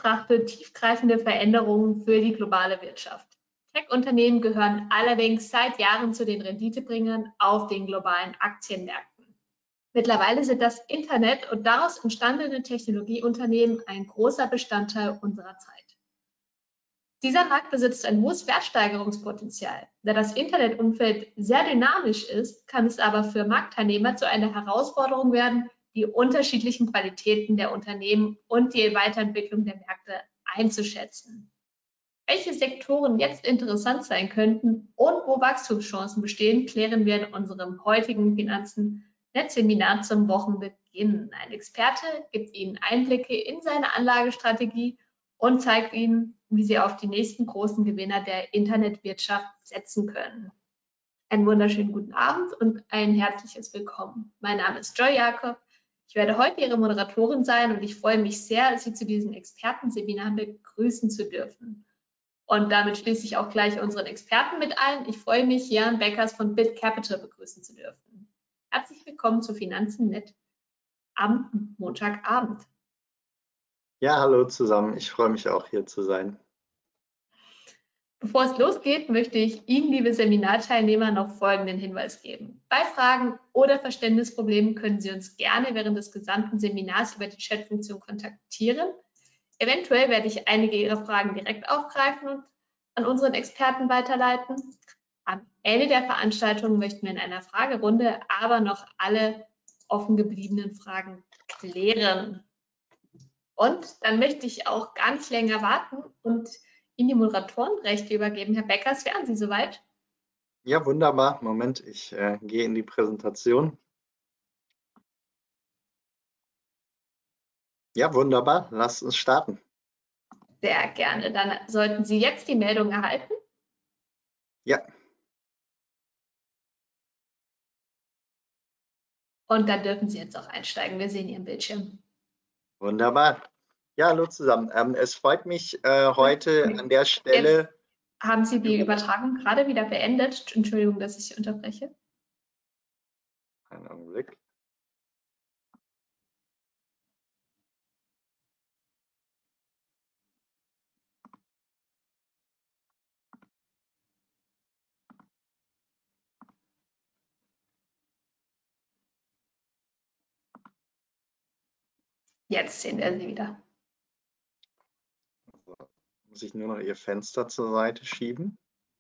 betrachtet tiefgreifende Veränderungen für die globale Wirtschaft. Tech-Unternehmen gehören allerdings seit Jahren zu den Renditebringern auf den globalen Aktienmärkten. Mittlerweile sind das Internet und daraus entstandene Technologieunternehmen ein großer Bestandteil unserer Zeit. Dieser Markt besitzt ein hohes Wertsteigerungspotenzial. Da das Internetumfeld sehr dynamisch ist, kann es aber für Marktteilnehmer zu einer Herausforderung werden, die unterschiedlichen Qualitäten der Unternehmen und die Weiterentwicklung der Märkte einzuschätzen. Welche Sektoren jetzt interessant sein könnten und wo Wachstumschancen bestehen, klären wir in unserem heutigen Finanzen-Netz-Seminar zum Wochenbeginn. Ein Experte gibt Ihnen Einblicke in seine Anlagestrategie und zeigt Ihnen, wie Sie auf die nächsten großen Gewinner der Internetwirtschaft setzen können. Einen wunderschönen guten Abend und ein herzliches Willkommen. Mein Name ist Joy Jakob. Ich werde heute Ihre Moderatorin sein und ich freue mich sehr, Sie zu diesem Expertenseminar begrüßen zu dürfen. Und damit schließe ich auch gleich unseren Experten mit ein. Ich freue mich, Jan Beckers von Bit Capital begrüßen zu dürfen. Herzlich willkommen zu Finanzen.net am Montagabend. Ja, hallo zusammen. Ich freue mich auch, hier zu sein. Bevor es losgeht, möchte ich Ihnen, liebe Seminarteilnehmer, noch folgenden Hinweis geben. Bei Fragen oder Verständnisproblemen können Sie uns gerne während des gesamten Seminars über die Chatfunktion kontaktieren. Eventuell werde ich einige Ihrer Fragen direkt aufgreifen und an unseren Experten weiterleiten. Am Ende der Veranstaltung möchten wir in einer Fragerunde aber noch alle offen gebliebenen Fragen klären. Und dann möchte ich auch gar nicht länger warten und Ihnen die Moderatorenrechte übergeben. Herr Beckers, wären Sie soweit? Ja, wunderbar. Moment, ich gehe in die Präsentation. Ja, wunderbar. Lasst uns starten. Sehr gerne. Dann sollten Sie jetzt die Meldung erhalten. Ja. Und dann dürfen Sie jetzt auch einsteigen. Wir sehen Ihren Bildschirm. Wunderbar. Ja, hallo zusammen. Es freut mich heute an der Stelle. Jetzt haben Sie die Übertragung gerade wieder beendet? Entschuldigung, dass ich Sie unterbreche. Einen Augenblick. Jetzt sehen wir Sie wieder. So, muss ich nur noch Ihr Fenster zur Seite schieben.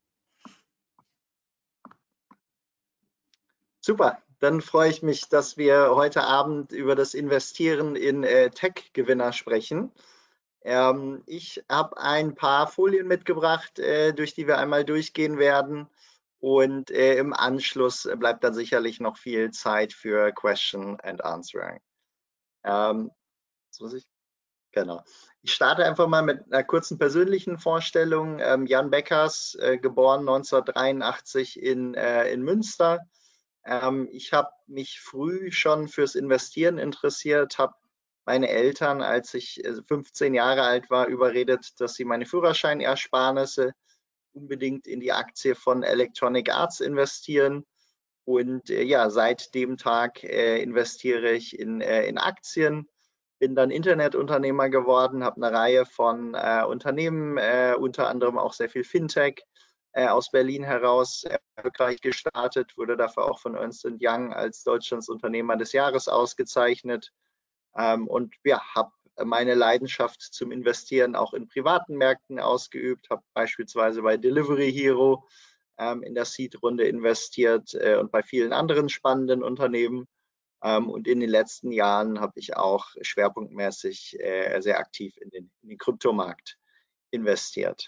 Super, dann freue ich mich, dass wir heute Abend über das Investieren in Tech-Gewinner sprechen. Ich habe ein paar Folien mitgebracht, durch die wir einmal durchgehen werden. Und im Anschluss bleibt dann sicherlich noch viel Zeit für Question and Answering. Genau. Ich starte einfach mal mit einer kurzen persönlichen Vorstellung. Jan Beckers, geboren 1983 in Münster. Ich habe mich früh schon fürs Investieren interessiert, habe meine Eltern, als ich 15 Jahre alt war, überredet, dass sie meine Führerscheinersparnisse unbedingt in die Aktie von Electronic Arts investieren. Und ja, seit dem Tag investiere ich in Aktien, bin dann Internetunternehmer geworden, habe eine Reihe von Unternehmen, unter anderem auch sehr viel Fintech, aus Berlin heraus erfolgreich gestartet, wurde dafür auch von Ernst & Young als Deutschlands Unternehmer des Jahres ausgezeichnet, und ja, habe meine Leidenschaft zum Investieren auch in privaten Märkten ausgeübt, habe beispielsweise bei Delivery Hero in der Seed-Runde investiert und bei vielen anderen spannenden Unternehmen. Und in den letzten Jahren habe ich auch schwerpunktmäßig sehr aktiv in den Kryptomarkt investiert.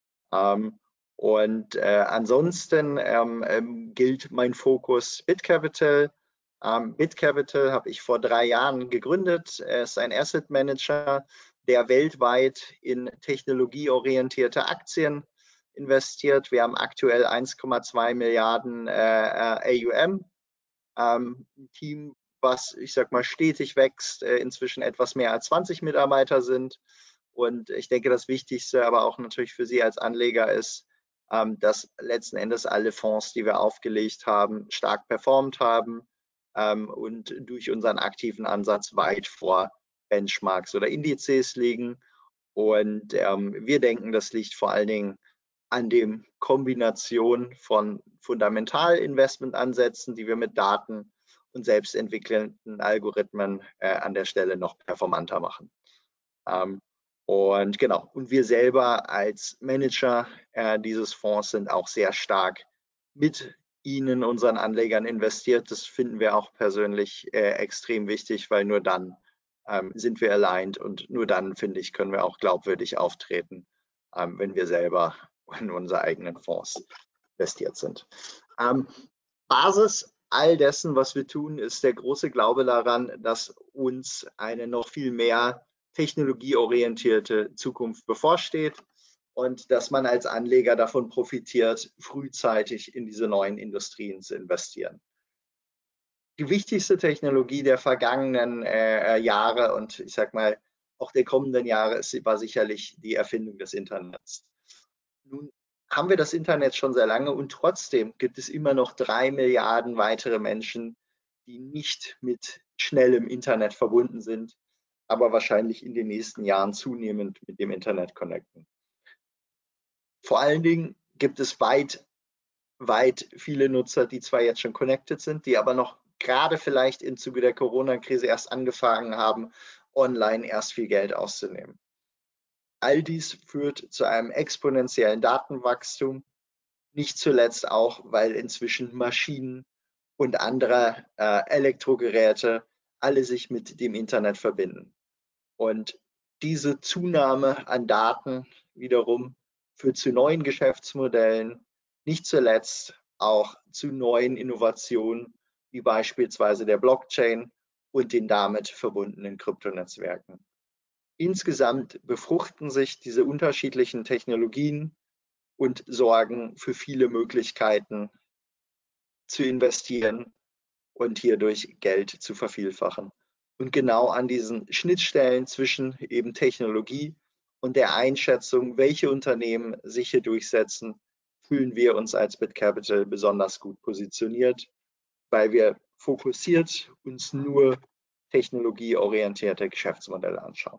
Ansonsten gilt mein Fokus BitCapital. BitCapital habe ich vor 3 Jahren gegründet. Es ist ein Asset Manager, der weltweit in technologieorientierte Aktien investiert. Wir haben aktuell 1,2 Milliarden AUM. Ein Team, was, ich sag mal, stetig wächst, inzwischen etwas mehr als 20 Mitarbeiter sind. Und ich denke, das Wichtigste, aber auch natürlich für Sie als Anleger ist, dass letzten Endes alle Fonds, die wir aufgelegt haben, stark performt haben und durch unseren aktiven Ansatz weit vor Benchmarks oder Indizes liegen. Und wir denken, das liegt vor allen Dingen an der Kombination von Fundamentalinvestmentansätzen, die wir mit Daten und selbstentwickelnden Algorithmen an der Stelle noch performanter machen. Und genau, und wir selber als Manager dieses Fonds sind auch sehr stark mit Ihnen, unseren Anlegern, investiert. Das finden wir auch persönlich extrem wichtig, weil nur dann sind wir aligned und nur dann, finde ich, können wir auch glaubwürdig auftreten, wenn wir selber in unsere eigenen Fonds investiert sind. Basis all dessen, was wir tun, ist der große Glaube daran, dass uns eine noch viel mehr technologieorientierte Zukunft bevorsteht und dass man als Anleger davon profitiert, frühzeitig in diese neuen Industrien zu investieren. Die wichtigste Technologie der vergangenen Jahre und ich sag mal auch der kommenden Jahre war sicherlich die Erfindung des Internets. Nun haben wir das Internet schon sehr lange und trotzdem gibt es immer noch 3 Milliarden weitere Menschen, die nicht mit schnellem Internet verbunden sind, aber wahrscheinlich in den nächsten Jahren zunehmend mit dem Internet connecten. Vor allen Dingen gibt es weit viele Nutzer, die zwar jetzt schon connected sind, die aber noch gerade vielleicht im Zuge der Corona-Krise erst angefangen haben, online erst viel Geld auszunehmen. All dies führt zu einem exponentiellen Datenwachstum, nicht zuletzt auch, weil inzwischen Maschinen und andere Elektrogeräte alle sich mit dem Internet verbinden. Und diese Zunahme an Daten wiederum führt zu neuen Geschäftsmodellen, nicht zuletzt auch zu neuen Innovationen, wie beispielsweise der Blockchain und den damit verbundenen Kryptonetzwerken. Insgesamt befruchten sich diese unterschiedlichen Technologien und sorgen für viele Möglichkeiten zu investieren und hierdurch Geld zu vervielfachen. Und genau an diesen Schnittstellen zwischen eben Technologie und der Einschätzung, welche Unternehmen sich hier durchsetzen, fühlen wir uns als BitCapital besonders gut positioniert, weil wir fokussiert uns nur technologieorientierte Geschäftsmodelle anschauen.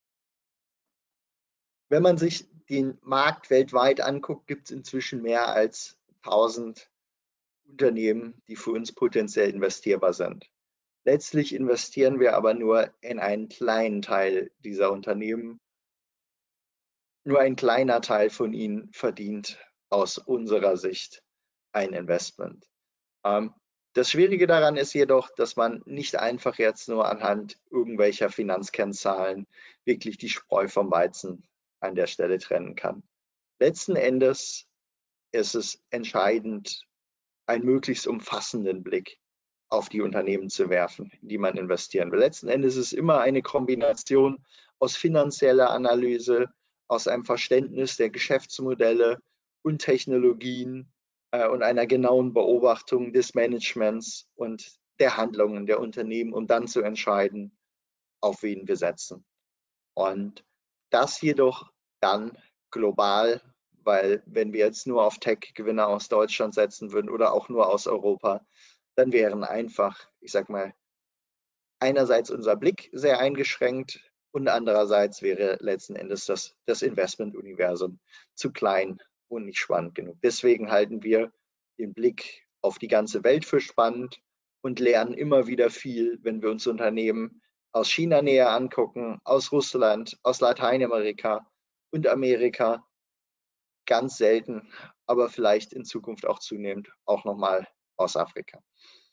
Wenn man sich den Markt weltweit anguckt, gibt es inzwischen mehr als 1000 Unternehmen, die für uns potenziell investierbar sind. Letztlich investieren wir aber nur in einen kleinen Teil dieser Unternehmen. Nur ein kleiner Teil von ihnen verdient aus unserer Sicht ein Investment. Das Schwierige daran ist jedoch, dass man nicht einfach jetzt nur anhand irgendwelcher Finanzkennzahlen wirklich die Spreu vom Weizen an der Stelle trennen kann. Letzten Endes ist es entscheidend, einen möglichst umfassenden Blick auf die Unternehmen zu werfen, in die man investieren will. Letzten Endes ist es immer eine Kombination aus finanzieller Analyse, aus einem Verständnis der Geschäftsmodelle und Technologien und einer genauen Beobachtung des Managements und der Handlungen der Unternehmen, um dann zu entscheiden, auf wen wir setzen. Und das jedoch dann global, weil wenn wir jetzt nur auf Tech-Gewinner aus Deutschland setzen würden oder auch nur aus Europa, dann wären einfach, ich sag mal, einerseits unser Blick sehr eingeschränkt und andererseits wäre letzten Endes das Investmentuniversum zu klein und nicht spannend genug. Deswegen halten wir den Blick auf die ganze Welt für spannend und lernen immer wieder viel, wenn wir uns Unternehmen aus China näher angucken, aus Russland, aus Lateinamerika und Amerika. Ganz selten, aber vielleicht in Zukunft auch zunehmend auch nochmal aus Afrika.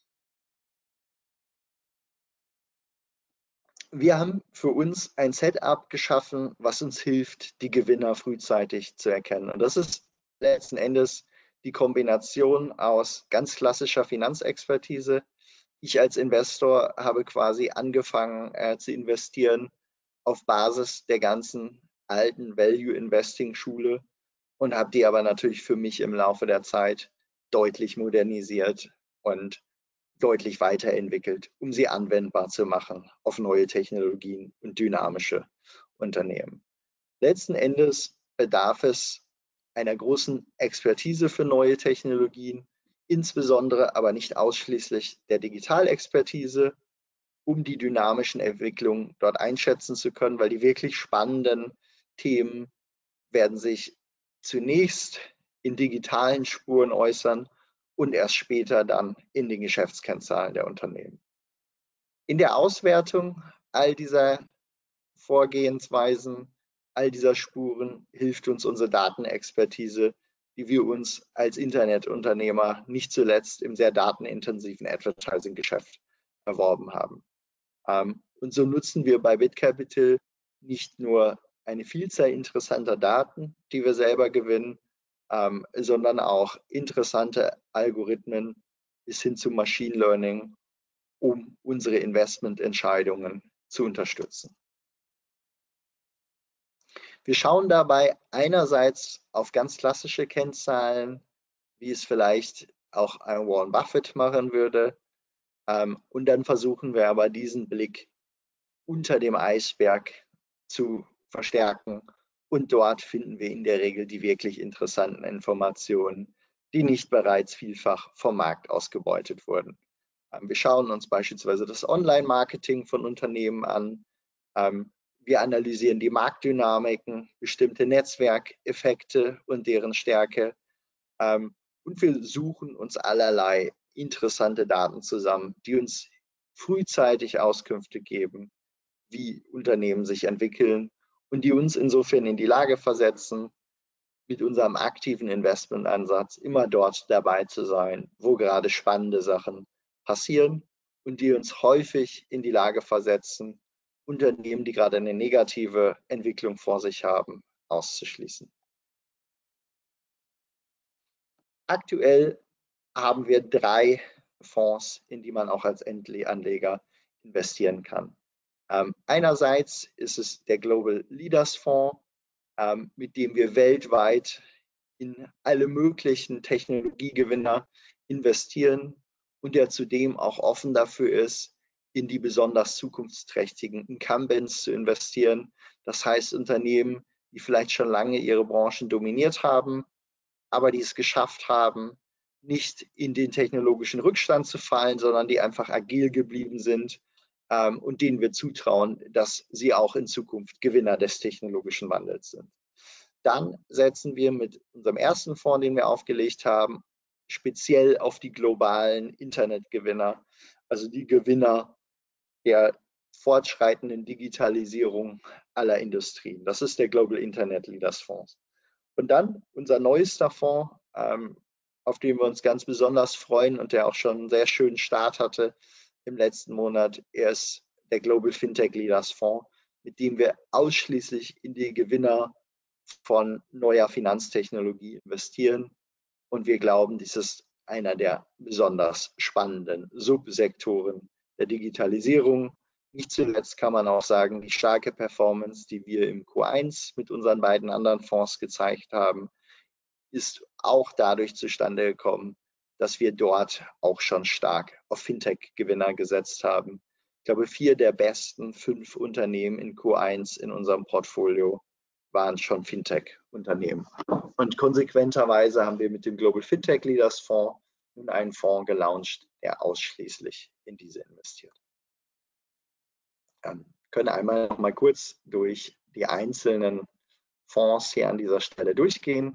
Wir haben für uns ein Setup geschaffen, was uns hilft, die Gewinner frühzeitig zu erkennen. Und das ist letzten Endes die Kombination aus ganz klassischer Finanzexpertise. Ich als Investor habe quasi angefangen zu investieren auf Basis der ganzen alten Value Investing Schule und habe die aber natürlich für mich im Laufe der Zeit deutlich modernisiert und deutlich weiterentwickelt, um sie anwendbar zu machen auf neue Technologien und dynamische Unternehmen. Letzten Endes bedarf es einer großen Expertise für neue Technologien, insbesondere aber nicht ausschließlich der Digitalexpertise, um die dynamischen Entwicklungen dort einschätzen zu können, weil die wirklich spannenden Themen werden sich zunächst in digitalen Spuren äußern und erst später dann in den Geschäftskennzahlen der Unternehmen. In der Auswertung all dieser Vorgehensweisen, all dieser Spuren hilft uns unsere Datenexpertise, die wir uns als Internetunternehmer nicht zuletzt im sehr datenintensiven Advertising-Geschäft erworben haben. Und so nutzen wir bei BitCapital nicht nur eine Vielzahl interessanter Daten, die wir selber gewinnen, sondern auch interessante Algorithmen bis hin zu Machine Learning, um unsere Investmententscheidungen zu unterstützen. Wir schauen dabei einerseits auf ganz klassische Kennzahlen, wie es vielleicht auch ein Warren Buffett machen würde, und dann versuchen wir aber diesen Blick unter dem Eisberg zu verstärken. Und dort finden wir in der Regel die wirklich interessanten Informationen, die nicht bereits vielfach vom Markt ausgebeutet wurden. Wir schauen uns beispielsweise das Online-Marketing von Unternehmen an. Wir analysieren die Marktdynamiken, bestimmte Netzwerkeffekte und deren Stärke. Und wir suchen uns allerlei interessante Daten zusammen, die uns frühzeitig Auskünfte geben, wie Unternehmen sich entwickeln und die uns insofern in die Lage versetzen, mit unserem aktiven Investmentansatz immer dort dabei zu sein, wo gerade spannende Sachen passieren und die uns häufig in die Lage versetzen, Unternehmen, die gerade eine negative Entwicklung vor sich haben, auszuschließen. Aktuell haben wir 3 Fonds, in die man auch als Anleger investieren kann. Einerseits ist es der Global Leaders Fonds, mit dem wir weltweit in alle möglichen Technologiegewinner investieren und der zudem auch offen dafür ist, in die besonders zukunftsträchtigen Incumbents zu investieren. Das heißt Unternehmen, die vielleicht schon lange ihre Branchen dominiert haben, aber die es geschafft haben, nicht in den technologischen Rückstand zu fallen, sondern die einfach agil geblieben sind und denen wir zutrauen, dass sie auch in Zukunft Gewinner des technologischen Wandels sind. Dann setzen wir mit unserem ersten Fonds, den wir aufgelegt haben, speziell auf die globalen Internetgewinner, also die Gewinner der fortschreitenden Digitalisierung aller Industrien. Das ist der Global Internet Leaders Fonds. Und dann unser neuester Fonds, auf den wir uns ganz besonders freuen und der auch schon einen sehr schönen Start hatte im letzten Monat, ist der Global Fintech Leaders Fonds, mit dem wir ausschließlich in die Gewinner von neuer Finanztechnologie investieren. Und wir glauben, dies ist einer der besonders spannenden Subsektoren der Digitalisierung. Nicht zuletzt kann man auch sagen, die starke Performance, die wir im Q1 mit unseren beiden anderen Fonds gezeigt haben, ist auch dadurch zustande gekommen, dass wir dort auch schon stark auf Fintech-Gewinner gesetzt haben. Ich glaube, 4 der besten 5 Unternehmen in Q1 in unserem Portfolio waren schon Fintech-Unternehmen. Und konsequenterweise haben wir mit dem Global Fintech Leaders Fonds nun einen Fonds gelauncht, der ausschließlich in diese investiert. Wir können einmal noch mal kurz durch die einzelnen Fonds hier an dieser Stelle durchgehen.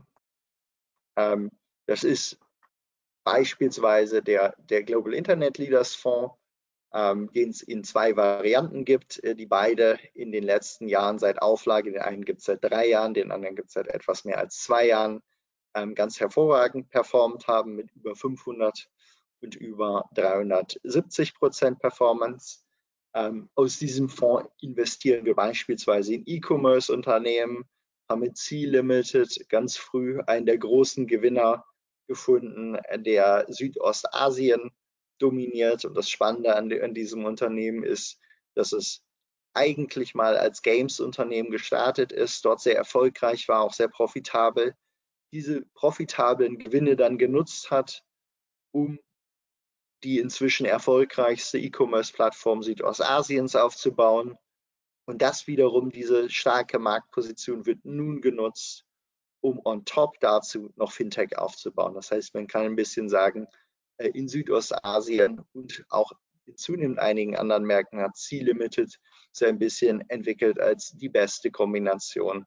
Das ist beispielsweise der Global Internet Leaders Fonds, den es in 2 Varianten gibt, die beide in den letzten Jahren seit Auflage, den einen gibt es seit 3 Jahren, den anderen gibt es seit etwas mehr als 2 Jahren, ganz hervorragend performt haben mit über 500 und über 370% Performance. Aus diesem Fonds investieren wir beispielsweise in E-Commerce-Unternehmen, haben mit C-Limited ganz früh einen der großen Gewinner gefunden, der Südostasien dominiert. Und das Spannende an diesem Unternehmen ist, dass es eigentlich mal als Games-Unternehmen gestartet ist, dort sehr erfolgreich war, auch sehr profitabel, diese profitablen Gewinne dann genutzt hat, um die inzwischen erfolgreichste E-Commerce-Plattform Südostasiens aufzubauen. Und das wiederum, diese starke Marktposition, wird nun genutzt, um on top dazu noch Fintech aufzubauen. Das heißt, man kann ein bisschen sagen, in Südostasien und auch in zunehmend einigen anderen Märkten hat C-Limited so ein bisschen entwickelt als die beste Kombination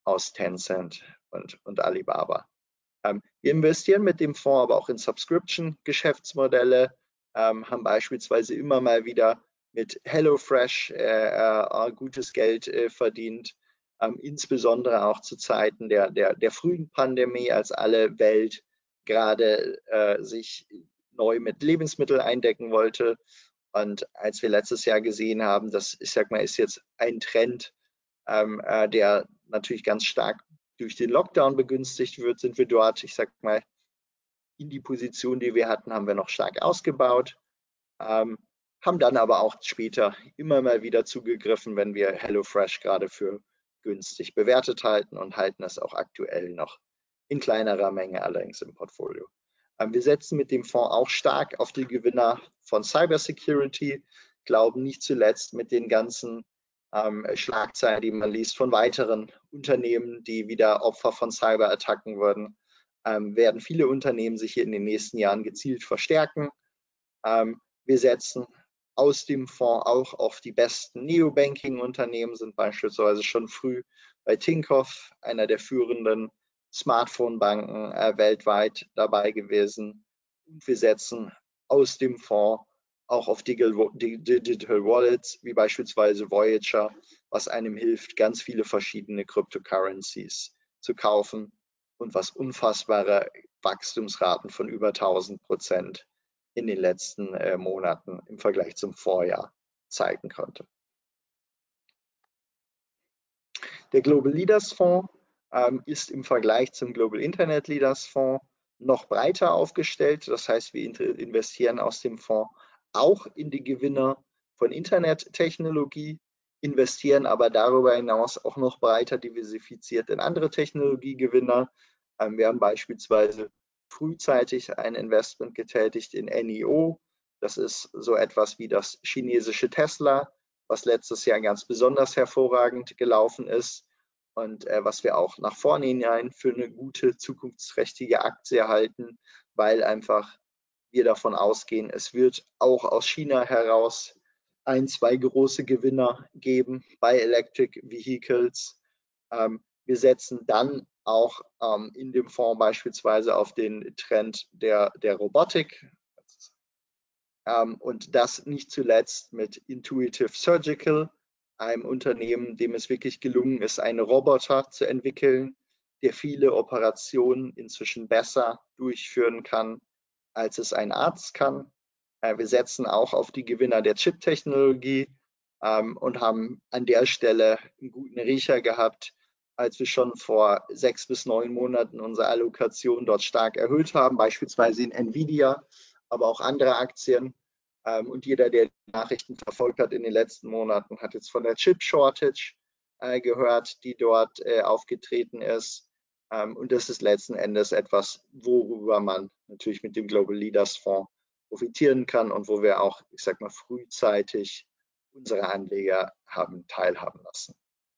aus Tencent und Alibaba. Wir investieren mit dem Fonds aber auch in Subscription-Geschäftsmodelle, haben beispielsweise immer mal wieder mit HelloFresh gutes Geld verdient, insbesondere auch zu Zeiten der frühen Pandemie, als alle Welt gerade sich neu mit Lebensmitteln eindecken wollte. Und als wir letztes Jahr gesehen haben, das, ich sag mal, ist jetzt ein Trend, der natürlich ganz stark durch den Lockdown begünstigt wird, sind wir dort, ich sag mal, in die Position, die wir hatten, haben wir noch stark ausgebaut, haben dann aber auch später immer mal wieder zugegriffen, wenn wir HelloFresh gerade für günstig bewertet halten und halten es auch aktuell noch in kleinerer Menge allerdings im Portfolio. Wir setzen mit dem Fonds auch stark auf die Gewinner von Cybersecurity, glauben nicht zuletzt mit den ganzen Schlagzeilen, die man liest von weiteren Unternehmen, die wieder Opfer von Cyberattacken wurden, werden viele Unternehmen sich hier in den nächsten Jahren gezielt verstärken. Wir setzen aus dem Fonds auch auf die besten Neobanking-Unternehmen, sind beispielsweise schon früh bei Tinkoff, einer der führenden Smartphone-Banken weltweit dabei gewesen. Und wir setzen aus dem Fonds auch auf Digital Wallets, wie beispielsweise Voyager, was einem hilft, ganz viele verschiedene Cryptocurrencies zu kaufen und was unfassbare Wachstumsraten von über 1000% in den letzten Monaten im Vergleich zum Vorjahr zeigen konnte. Der Global Leaders Fonds ist im Vergleich zum Global Internet Leaders Fonds noch breiter aufgestellt. Das heißt, wir investieren aus dem Fonds auch in die Gewinner von Internettechnologie, investieren aber darüber hinaus auch noch breiter diversifiziert in andere Technologiegewinner. Wir haben beispielsweise frühzeitig ein Investment getätigt in NIO. Das ist so etwas wie das chinesische Tesla, was letztes Jahr ganz besonders hervorragend gelaufen ist und was wir auch nach vorne hinein für eine gute, zukunftsträchtige Aktie halten, weil einfach wir davon ausgehen, es wird auch aus China heraus ein, zwei große Gewinner geben bei Electric Vehicles. Wir setzen dann auch in dem Fonds beispielsweise auf den Trend der Robotik und das nicht zuletzt mit Intuitive Surgical, einem Unternehmen, dem es wirklich gelungen ist, einen Roboter zu entwickeln, der viele Operationen inzwischen besser durchführen kann, als es ein Arzt kann. Wir setzen auch auf die Gewinner der Chip-Technologie und haben an der Stelle einen guten Riecher gehabt, als wir schon vor 6 bis 9 Monaten unsere Allokation dort stark erhöht haben, beispielsweise in Nvidia, aber auch andere Aktien. Und jeder, der die Nachrichten verfolgt hat in den letzten Monaten, hat jetzt von der Chip-Shortage gehört, die dort aufgetreten ist. Und das ist letzten Endes etwas, worüber man natürlich mit dem Global Leaders Fonds profitieren kann und wo wir auch, ich sag mal, frühzeitig unsere Anleger haben teilhaben lassen.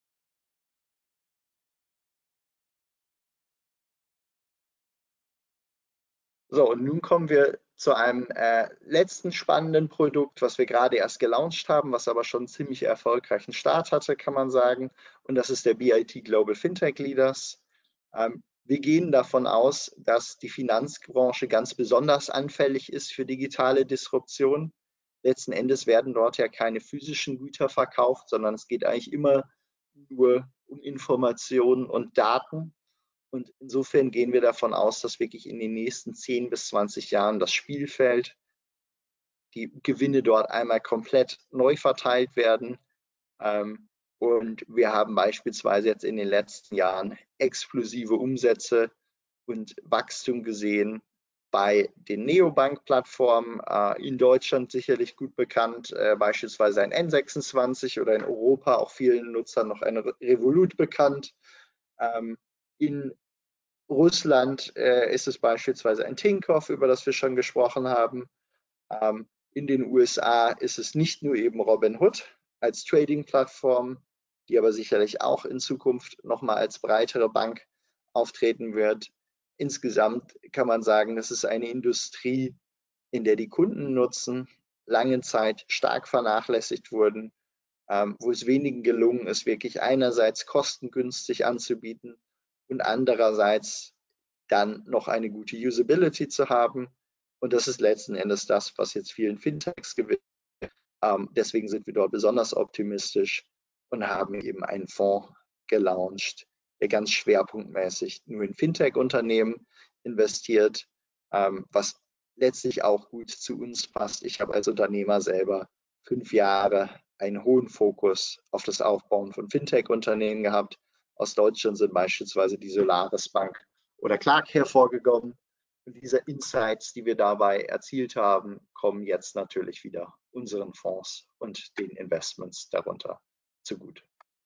So, und nun kommen wir zu einem letzten spannenden Produkt, was wir gerade erst gelauncht haben, was aber schon einen ziemlich erfolgreichen Start hatte, kann man sagen. Und das ist der BIT Global Fintech Leaders. Wir gehen davon aus, dass die Finanzbranche ganz besonders anfällig ist für digitale Disruption. Letzten Endes werden dort ja keine physischen Güter verkauft, sondern es geht eigentlich immer nur um Informationen und Daten. Und insofern gehen wir davon aus, dass wirklich in den nächsten 10 bis 20 Jahren das Spielfeld, die Gewinne dort einmal komplett neu verteilt werden. Und wir haben beispielsweise jetzt in den letzten Jahren explosive Umsätze und Wachstum gesehen bei den Neobank-Plattformen, in Deutschland sicherlich gut bekannt, beispielsweise ein N26 oder in Europa auch vielen Nutzern noch ein Revolut bekannt. In Russland ist es beispielsweise ein Tinkoff, über das wir schon gesprochen haben. In den USA ist es nicht nur eben Robinhood als Trading-Plattform, die aber sicherlich auch in Zukunft nochmal als breitere Bank auftreten wird. Insgesamt kann man sagen, das ist eine Industrie, in der die Kundennutzen lange Zeit stark vernachlässigt wurden wo es wenigen gelungen ist, wirklich einerseits kostengünstig anzubieten und andererseits dann noch eine gute Usability zu haben. Und das ist letzten Endes das, was jetzt vielen Fintechs gewinnt. Deswegen sind wir dort besonders optimistisch und haben eben einen Fonds gelauncht, der ganz schwerpunktmäßig nur in Fintech-Unternehmen investiert, was letztlich auch gut zu uns passt. Ich habe als Unternehmer selber 5 Jahre einen hohen Fokus auf das Aufbauen von Fintech-Unternehmen gehabt. Aus Deutschland sind beispielsweise die Solaris Bank oder Clark hervorgekommen. Und diese Insights, die wir dabei erzielt haben, kommen jetzt natürlich wieder unseren Fonds und den Investments darunter zugute.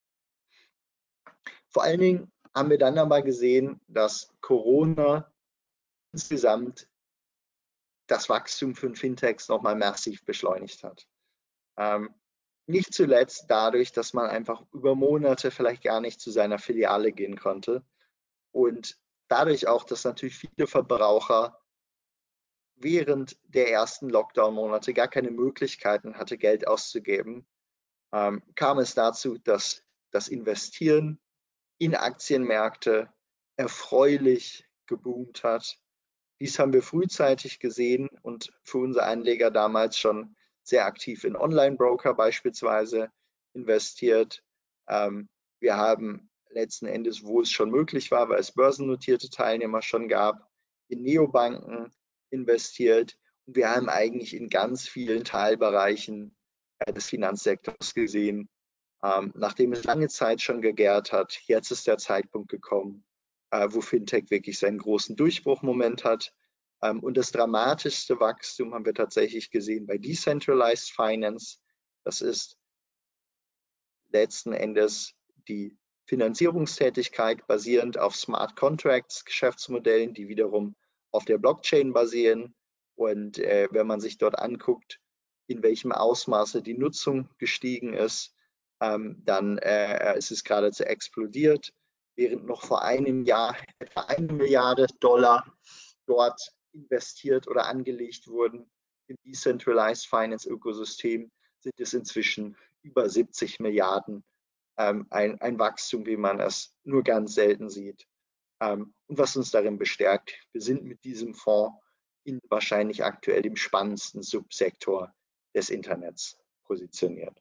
Vor allen Dingen haben wir dann aber gesehen, dass Corona insgesamt das Wachstum von Fintechs nochmal massiv beschleunigt hat. Nicht zuletzt dadurch, dass man einfach über Monate vielleicht gar nicht zu seiner Filiale gehen konnte und dadurch auch, dass natürlich viele Verbraucher während der ersten Lockdown-Monate gar keine Möglichkeiten hatte, Geld auszugeben, kam es dazu, dass das Investieren in Aktienmärkte erfreulich geboomt hat. Dies haben wir frühzeitig gesehen und für unsere Anleger damals schon sehr aktiv in Online-Broker beispielsweise investiert. Wir haben letzten Endes, wo es schon möglich war, weil es börsennotierte Teilnehmer schon gab, in Neobanken investiert. Und wir haben eigentlich in ganz vielen Teilbereichen des Finanzsektors gesehen, nachdem es lange Zeit schon gegärt hat, jetzt ist der Zeitpunkt gekommen, wo Fintech wirklich seinen großen Durchbruchmoment hat. Und das dramatischste Wachstum haben wir tatsächlich gesehen bei Decentralized Finance. Das ist letzten Endes die Finanzierungstätigkeit basierend auf Smart Contracts, Geschäftsmodellen, die wiederum auf der Blockchain basieren. Und wenn man sich dort anguckt, in welchem Ausmaße die Nutzung gestiegen ist, dann ist es geradezu explodiert, während noch vor einem Jahr etwa 1 Milliarde Dollar dort investiert oder angelegt wurden im Decentralized Finance Ökosystem, sind es inzwischen über 70 Milliarden. Ein Wachstum, wie man es nur ganz selten sieht. Und was uns darin bestärkt, wir sind mit diesem Fonds in wahrscheinlich aktuell dem spannendsten Subsektor des Internets positioniert.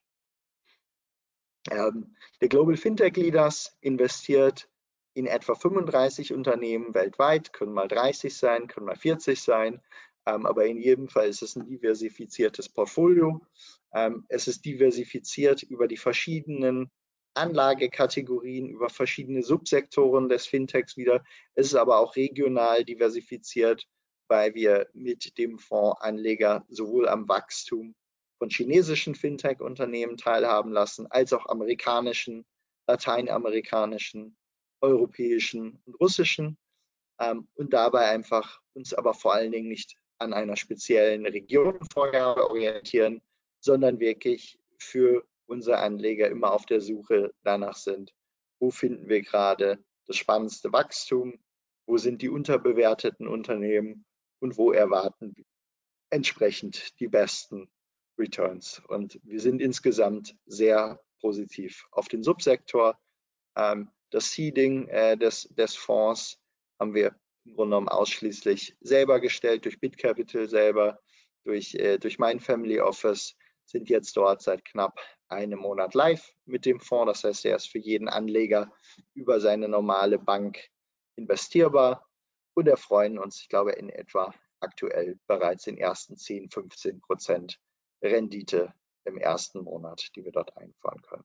Der Global Fintech Leaders investiert in etwa 35 Unternehmen weltweit, können mal 30 sein, können mal 40 sein, aber in jedem Fall ist es ein diversifiziertes Portfolio. Es ist diversifiziert über die verschiedenen Anlagekategorien, über verschiedene Subsektoren des Fintechs wieder. Es ist aber auch regional diversifiziert, weil wir mit dem Fonds Anleger sowohl am Wachstum von chinesischen Fintech-Unternehmen teilhaben lassen, als auch amerikanischen, lateinamerikanischen, europäischen und russischen und dabei einfach uns aber vor allen Dingen nicht an einer speziellen Regionenvorgabe orientieren, sondern wirklich für unsere Anleger immer auf der Suche danach sind, wo finden wir gerade das spannendste Wachstum, wo sind die unterbewerteten Unternehmen und wo erwarten wir entsprechend die besten Returns. Und wir sind insgesamt sehr positiv auf den Subsektor. Das Seeding des Fonds haben wir im Grunde genommen ausschließlich selber gestellt, durch BitCapital selber, durch mein Family Office, sind jetzt dort seit knapp einem Monat live mit dem Fonds. Das heißt, er ist für jeden Anleger über seine normale Bank investierbar und erfreuen uns, ich glaube, in etwa aktuell bereits den ersten 10–15% Rendite im ersten Monat, die wir dort einfahren können.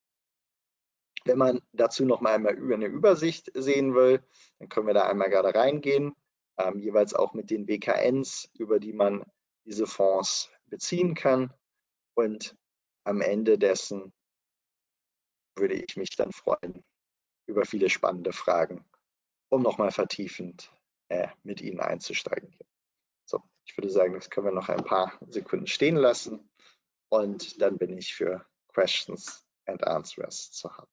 Wenn man dazu noch mal einmal eine Übersicht sehen will, dann können wir da einmal gerade reingehen, jeweils auch mit den WKNs, über die man diese Fonds beziehen kann. Und am Ende dessen würde ich mich dann freuen über viele spannende Fragen, um nochmal vertiefend mit Ihnen einzusteigen. So, ich würde sagen, das können wir noch ein paar Sekunden stehen lassen und dann bin ich für Questions and Answers zu haben.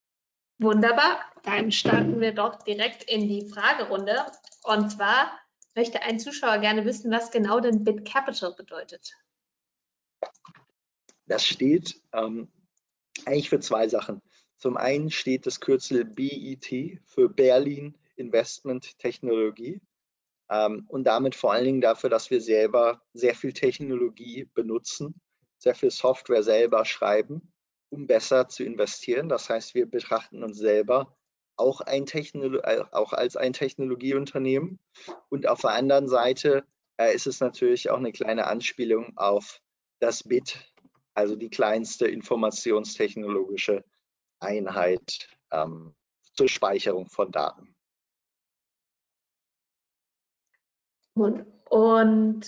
Wunderbar, dann starten wir doch direkt in die Fragerunde. Und zwar möchte ein Zuschauer gerne wissen, was genau denn BitCapital bedeutet. Das steht eigentlich für zwei Sachen. Zum einen steht das Kürzel BET für Berlin Investment Technologie und damit vor allen Dingen dafür, dass wir selber sehr viel Technologie benutzen, sehr viel Software selber schreiben, um besser zu investieren. Das heißt, wir betrachten uns selber auch als ein Technologieunternehmen. Und auf der anderen Seite ist es natürlich auch eine kleine Anspielung auf das Bit, also die kleinste informationstechnologische Einheit zur Speicherung von Daten. Und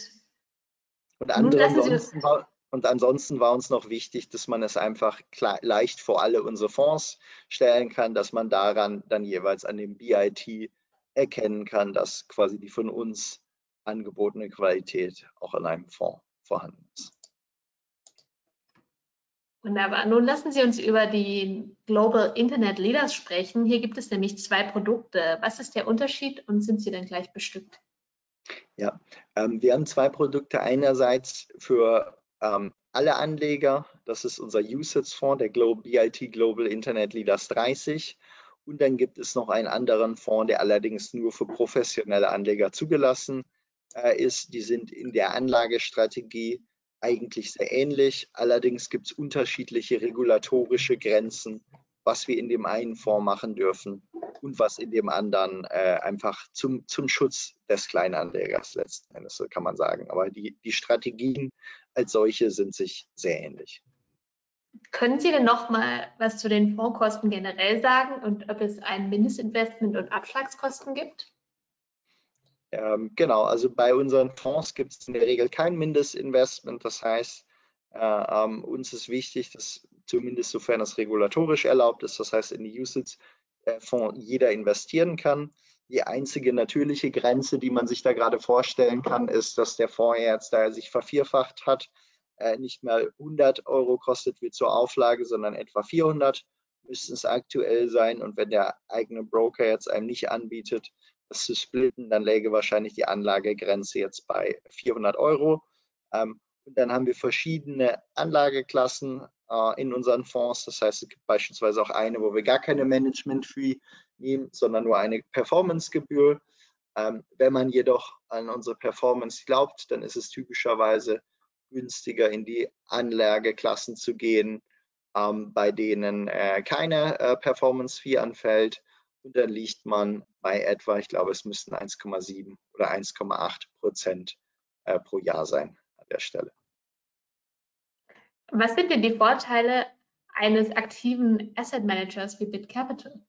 ansonsten war uns noch wichtig, dass man es einfach leicht vor alle unsere Fonds stellen kann, dass man daran dann jeweils an dem BIT erkennen kann, dass quasi die von uns angebotene Qualität auch in einem Fonds vorhanden ist. Wunderbar. Nun lassen Sie uns über die Global Internet Leaders sprechen. Hier gibt es nämlich zwei Produkte. Was ist der Unterschied und sind sie dann gleich bestückt? Ja, wir haben zwei Produkte. Einerseits für alle Anleger, das ist unser UCITS-Fonds, der BIT Global Internet Leaders 30. Und dann gibt es noch einen anderen Fonds, der allerdings nur für professionelle Anleger zugelassen ist. Die sind in der Anlagestrategie eigentlich sehr ähnlich. Allerdings gibt es unterschiedliche regulatorische Grenzen, was wir in dem einen Fonds machen dürfen und was in dem anderen einfach zum Schutz des Kleinanlegers letzten Endes, so kann man sagen. Aber die Strategien als solche sind sich sehr ähnlich. Können Sie denn noch mal was zu den Fondskosten generell sagen und ob es ein Mindestinvestment und Abschlagskosten gibt? Genau, also bei unseren Fonds gibt es in der Regel kein Mindestinvestment. Das heißt, uns ist wichtig, dass zumindest sofern es regulatorisch erlaubt ist, das heißt in die UCITS-Fonds jeder investieren kann. Die einzige natürliche Grenze, die man sich da gerade vorstellen kann, ist, dass der Fonds jetzt, da er sich vervierfacht hat, nicht mal 100 € kostet wie zur Auflage, sondern etwa 400 müssten es aktuell sein. Und wenn der eigene Broker jetzt einem nicht anbietet, das zu splitten, dann läge wahrscheinlich die Anlagegrenze jetzt bei 400 €. Und dann haben wir verschiedene Anlageklassen in unseren Fonds. Das heißt, es gibt beispielsweise auch eine, wo wir gar keine Management-Fee nehmen, sondern nur eine Performance-Gebühr. Wenn man jedoch an unsere Performance glaubt, dann ist es typischerweise günstiger, in die Anlageklassen zu gehen, bei denen keine Performance-Fee anfällt. Und dann liegt man bei etwa, ich glaube, es müssten 1,7 oder 1,8% pro Jahr sein an der Stelle. Was sind denn die Vorteile eines aktiven Asset Managers wie BitCapital?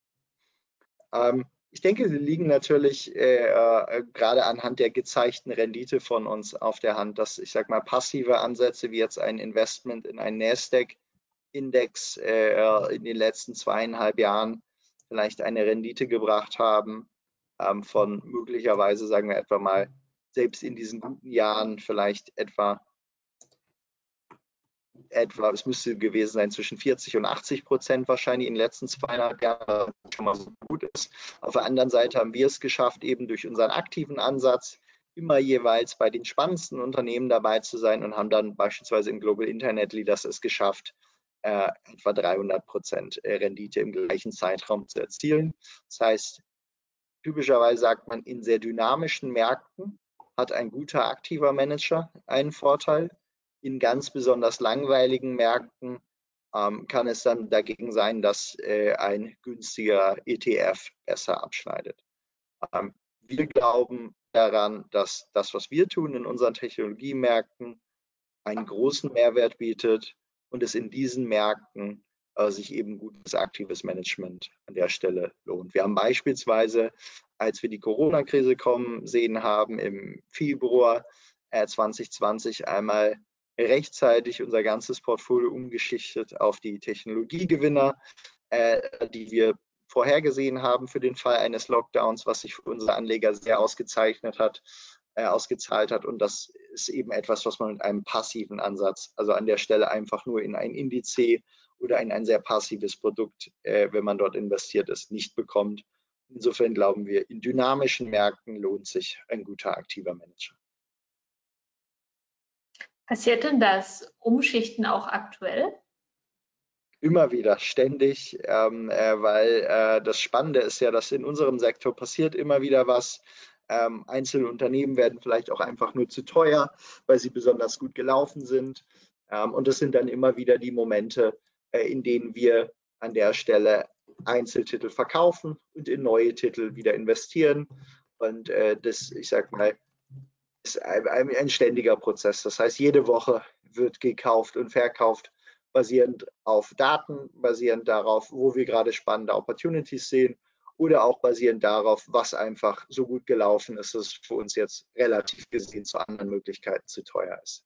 Ich denke, sie liegen natürlich gerade anhand der gezeigten Rendite von uns auf der Hand, dass, ich sage mal, passive Ansätze wie jetzt ein Investment in einen Nasdaq-Index in den letzten 2,5 Jahren vielleicht eine Rendite gebracht haben von möglicherweise, sagen wir etwa mal, selbst in diesen guten Jahren vielleicht etwa, es müsste gewesen sein, zwischen 40 und 80% wahrscheinlich in den letzten 2,5 Jahren, was schon mal so gut ist. Auf der anderen Seite haben wir es geschafft, eben durch unseren aktiven Ansatz immer jeweils bei den spannendsten Unternehmen dabei zu sein und haben dann beispielsweise im Global Internet Leaders es geschafft, etwa 300% Rendite im gleichen Zeitraum zu erzielen. Das heißt, typischerweise sagt man, in sehr dynamischen Märkten hat ein guter aktiver Manager einen Vorteil. In ganz besonders langweiligen Märkten kann es dann dagegen sein, dass ein günstiger ETF besser abschneidet. Wir glauben daran, dass das, was wir tun in unseren Technologiemärkten, einen großen Mehrwert bietet und es in diesen Märkten sich eben gutes aktives Management an der Stelle lohnt. Wir haben beispielsweise, als wir die Corona-Krise kommen sehen haben, im Februar 2020 einmal rechtzeitig unser ganzes Portfolio umgeschichtet auf die Technologiegewinner, die wir vorhergesehen haben für den Fall eines Lockdowns, was sich für unsere Anleger sehr ausgezahlt hat. Und das ist eben etwas, was man mit einem passiven Ansatz, also an der Stelle einfach nur in ein Indiz oder in ein sehr passives Produkt, wenn man dort investiert ist, nicht bekommt. Insofern glauben wir, in dynamischen Märkten lohnt sich ein guter aktiver Manager. Passiert denn das Umschichten auch aktuell? Immer wieder, ständig, weil das Spannende ist ja, dass in unserem Sektor passiert immer wieder was. Einzelne Unternehmen werden vielleicht auch einfach nur zu teuer, weil sie besonders gut gelaufen sind. Und das sind dann immer wieder die Momente, in denen wir an der Stelle Einzeltitel verkaufen und in neue Titel wieder investieren. Und das, ich sag mal, ist ein ständiger Prozess. Das heißt, jede Woche wird gekauft und verkauft, basierend auf Daten, basierend darauf, wo wir gerade spannende Opportunities sehen oder auch basierend darauf, was einfach so gut gelaufen ist, dass es für uns jetzt relativ gesehen zu anderen Möglichkeiten zu teuer ist.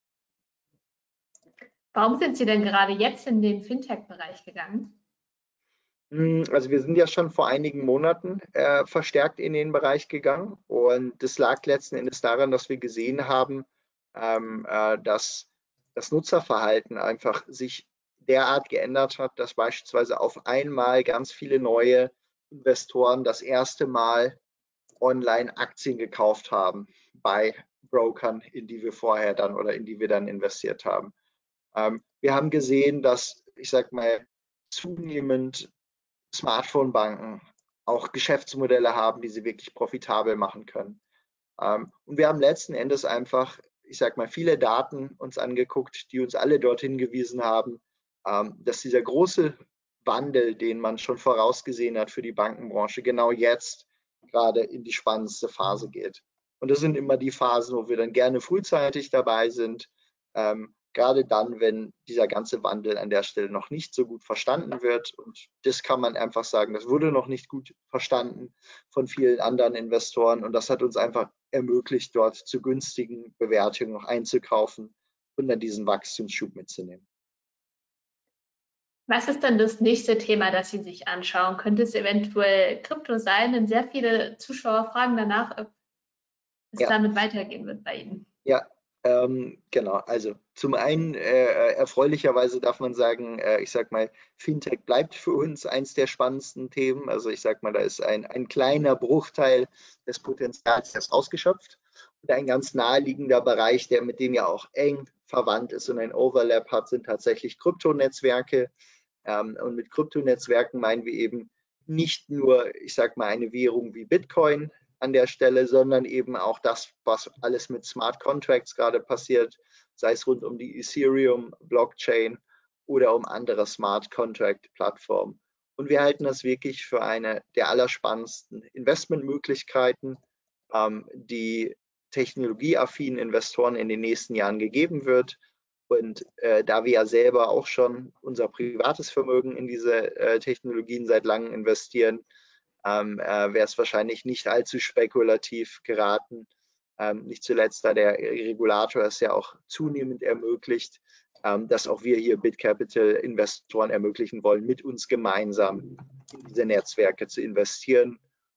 Warum sind Sie denn gerade jetzt in den Fintech-Bereich gegangen? Also wir sind ja schon vor einigen Monaten verstärkt in den Bereich gegangen und das lag letzten Endes daran, dass wir gesehen haben, dass das Nutzerverhalten einfach sich derart geändert hat, dass beispielsweise auf einmal ganz viele neue Investoren das erste Mal online Aktien gekauft haben bei Brokern, in die wir vorher dann oder in die wir dann investiert haben. Wir haben gesehen, dass, ich sag mal, zunehmend Smartphone-Banken auch Geschäftsmodelle haben, die sie wirklich profitabel machen können. Und wir haben letzten Endes einfach, ich sag mal, viele Daten uns angeguckt, die uns alle dorthin gewiesen haben, dass dieser große Wandel, den man schon vorausgesehen hat für die Bankenbranche, genau jetzt gerade in die spannendste Phase geht. Und das sind immer die Phasen, wo wir dann gerne frühzeitig dabei sind, gerade dann, wenn dieser ganze Wandel an der Stelle noch nicht so gut verstanden wird. Und das kann man einfach sagen, das wurde noch nicht gut verstanden von vielen anderen Investoren. Und das hat uns einfach ermöglicht, dort zu günstigen Bewertungen noch einzukaufen und dann diesen Wachstumsschub mitzunehmen. Was ist denn das nächste Thema, das Sie sich anschauen? Könnte es eventuell Krypto sein? Denn sehr viele Zuschauer fragen danach, ob es damit weitergehen wird bei Ihnen. Ja, genau. Also zum einen erfreulicherweise darf man sagen, ich sag mal, Fintech bleibt für uns eins der spannendsten Themen. Also ich sag mal, da ist ein kleiner Bruchteil des Potenzials erst ausgeschöpft. Und ein ganz naheliegender Bereich, der mit dem ja auch eng verwandt ist und ein Overlap hat, sind tatsächlich Kryptonetzwerke. Und mit Kryptonetzwerken meinen wir eben nicht nur, ich sag mal, eine Währung wie Bitcoin an der Stelle, sondern eben auch das, was alles mit Smart Contracts gerade passiert, sei es rund um die Ethereum Blockchain oder um andere Smart Contract Plattformen. Und wir halten das wirklich für eine der allerspannendsten Investmentmöglichkeiten, die technologieaffinen Investoren in den nächsten Jahren gegeben wird. Und da wir ja selber auch schon unser privates Vermögen in diese Technologien seit langem investieren, wäre es wahrscheinlich nicht allzu spekulativ geraten. Nicht zuletzt, da der Regulator es ja auch zunehmend ermöglicht, dass auch wir hier BitCapital-Investoren ermöglichen wollen, mit uns gemeinsam in diese Netzwerke zu investieren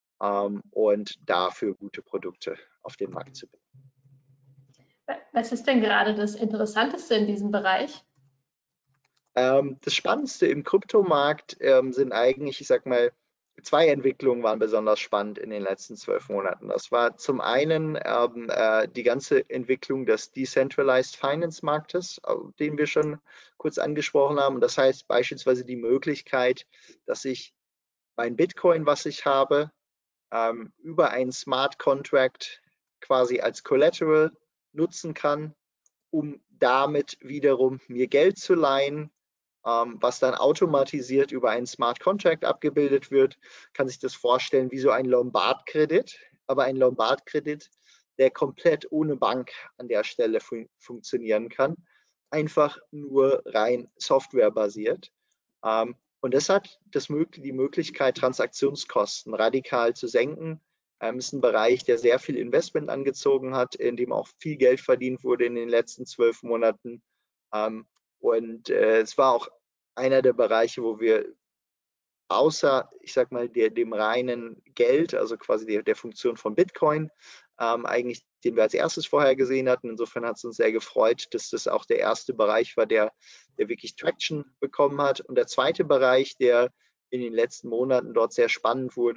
und dafür gute Produkte auf den Markt zu bringen. Was ist denn gerade das Interessanteste in diesem Bereich? Das Spannendste im Kryptomarkt sind eigentlich, ich sag mal, zwei Entwicklungen waren besonders spannend in den letzten 12 Monaten. Das war zum einen die ganze Entwicklung des Decentralized Finance Marktes, den wir schon kurz angesprochen haben. Und das heißt beispielsweise die Möglichkeit, dass ich mein Bitcoin, was ich habe, über einen Smart Contract quasi als Collateral nutzen kann, um damit wiederum mir Geld zu leihen, was dann automatisiert über einen Smart Contract abgebildet wird. Kann sich das vorstellen wie so ein Lombard-Kredit, aber ein Lombard-Kredit, der komplett ohne Bank an der Stelle funktionieren kann, einfach nur rein softwarebasiert. Und das hat die Möglichkeit, Transaktionskosten radikal zu senken. Ist ein Bereich, der sehr viel Investment angezogen hat, in dem auch viel Geld verdient wurde in den letzten 12 Monaten. Und es war auch einer der Bereiche, wo wir außer, ich sag mal, dem reinen Geld, also quasi der Funktion von Bitcoin, eigentlich den wir als erstes vorher gesehen hatten. Insofern hat es uns sehr gefreut, dass das auch der erste Bereich war, der wirklich Traction bekommen hat. Und der zweite Bereich, der in den letzten Monaten dort sehr spannend wurde,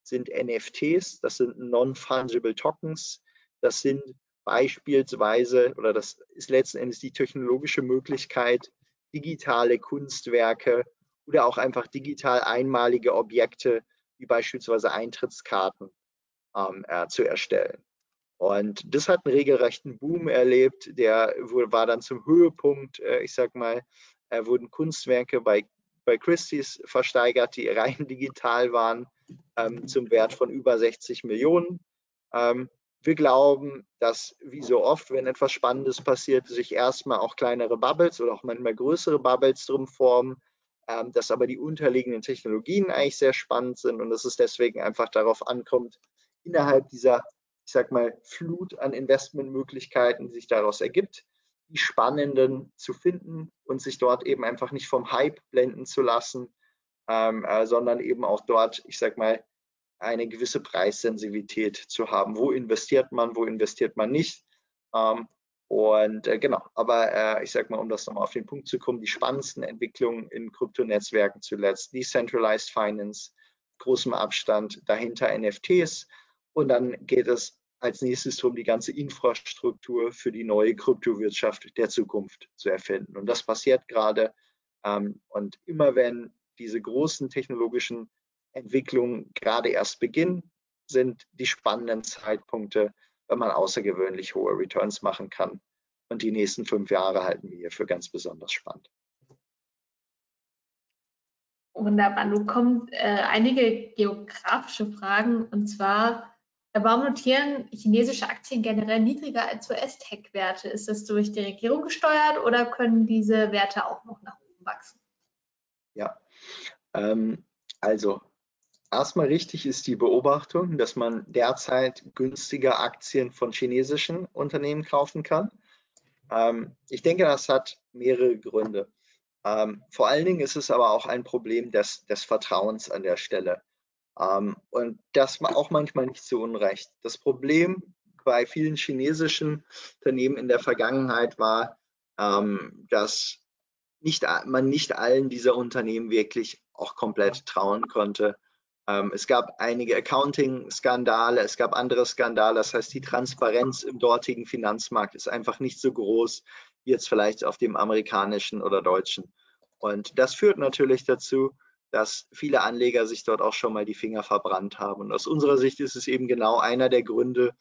sind NFTs, das sind Non-Fungible Tokens. Das sind beispielsweise, oder das ist letzten Endes die technologische Möglichkeit, digitale Kunstwerke oder auch einfach digital einmalige Objekte, wie beispielsweise Eintrittskarten, zu erstellen. Und das hat einen regelrechten Boom erlebt, der war dann zum Höhepunkt, ich sag mal, wurden Kunstwerke bei Christie's versteigert, die rein digital waren, zum Wert von über 60 Millionen. Wir glauben, dass wie so oft, wenn etwas Spannendes passiert, sich erstmal auch kleinere Bubbles oder auch manchmal größere Bubbles drum formen, dass aber die unterliegenden Technologien eigentlich sehr spannend sind und dass es deswegen einfach darauf ankommt, innerhalb dieser, ich sag mal, Flut an Investmentmöglichkeiten, die sich daraus ergibt, die spannenden zu finden und sich dort eben einfach nicht vom Hype blenden zu lassen, sondern eben auch dort, ich sag mal, eine gewisse Preissensitivität zu haben. Wo investiert man nicht? Genau, aber ich sag mal, um das nochmal auf den Punkt zu kommen, die spannendsten Entwicklungen in Kryptonetzwerken zuletzt, Decentralized Finance, großem Abstand, dahinter NFTs und dann geht es als nächstes darum, die ganze Infrastruktur für die neue Kryptowirtschaft der Zukunft zu erfinden. Und das passiert gerade. Und immer wenn diese großen technologischen Entwicklungen gerade erst beginnen, sind die spannenden Zeitpunkte, wenn man außergewöhnlich hohe Returns machen kann. Und die nächsten 5 Jahre halten wir hier für ganz besonders spannend. Wunderbar. Nun kommen einige geografische Fragen, und zwar, warum notieren chinesische Aktien generell niedriger als US-Tech-Werte? Ist das durch die Regierung gesteuert oder können diese Werte auch noch nach oben wachsen? Ja, also erstmal richtig ist die Beobachtung, dass man derzeit günstiger Aktien von chinesischen Unternehmen kaufen kann. Ich denke, das hat mehrere Gründe. Vor allen Dingen ist es aber auch ein Problem des Vertrauens an der Stelle. Und das auch manchmal nicht zu Unrecht. Das Problem bei vielen chinesischen Unternehmen in der Vergangenheit war, dass man nicht allen dieser Unternehmen wirklich auch komplett trauen konnte. Es gab einige Accounting-Skandale, es gab andere Skandale. Das heißt, die Transparenz im dortigen Finanzmarkt ist einfach nicht so groß wie jetzt vielleicht auf dem amerikanischen oder deutschen. Und das führt natürlich dazu, dass viele Anleger sich dort auch schon mal die Finger verbrannt haben. Und aus unserer Sicht ist es eben genau einer der Gründe,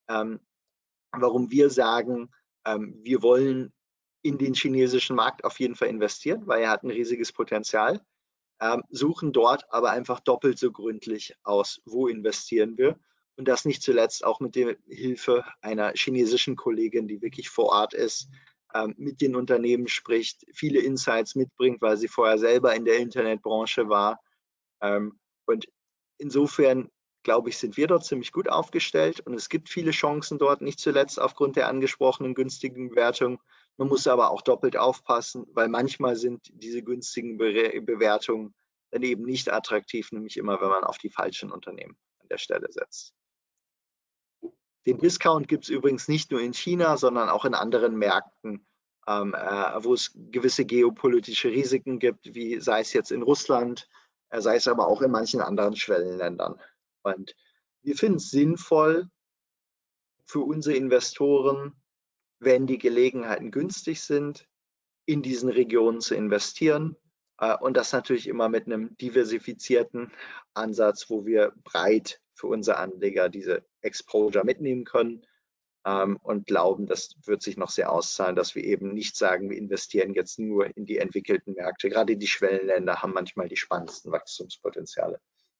warum wir sagen, wir wollen in den chinesischen Markt auf jeden Fall investieren, weil er hat ein riesiges Potenzial, suchen dort aber einfach doppelt so gründlich aus, wo investieren wir. Und das nicht zuletzt auch mit der Hilfe einer chinesischen Kollegin, die wirklich vor Ort ist, mit den Unternehmen spricht, viele Insights mitbringt, weil sie vorher selber in der Internetbranche war. Und insofern, glaube ich, sind wir dort ziemlich gut aufgestellt und es gibt viele Chancen dort, nicht zuletzt aufgrund der angesprochenen günstigen Bewertung. Man muss aber auch doppelt aufpassen, weil manchmal sind diese günstigen Bewertungen dann eben nicht attraktiv, nämlich immer, wenn man auf die falschen Unternehmen an der Stelle setzt. Den Discount gibt es übrigens nicht nur in China, sondern auch in anderen Märkten, wo es gewisse geopolitische Risiken gibt, wie sei es jetzt in Russland, sei es aber auch in manchen anderen Schwellenländern. Und wir finden es sinnvoll für unsere Investoren, wenn die Gelegenheiten günstig sind, in diesen Regionen zu investieren. Und das natürlich immer mit einem diversifizierten Ansatz, wo wir breit für unsere Anleger diese Exposure mitnehmen können und glauben, das wird sich noch sehr auszahlen, dass wir eben nicht sagen, wir investieren jetzt nur in die entwickelten Märkte. Gerade die Schwellenländer haben manchmal die spannendsten Wachstumspotenziale.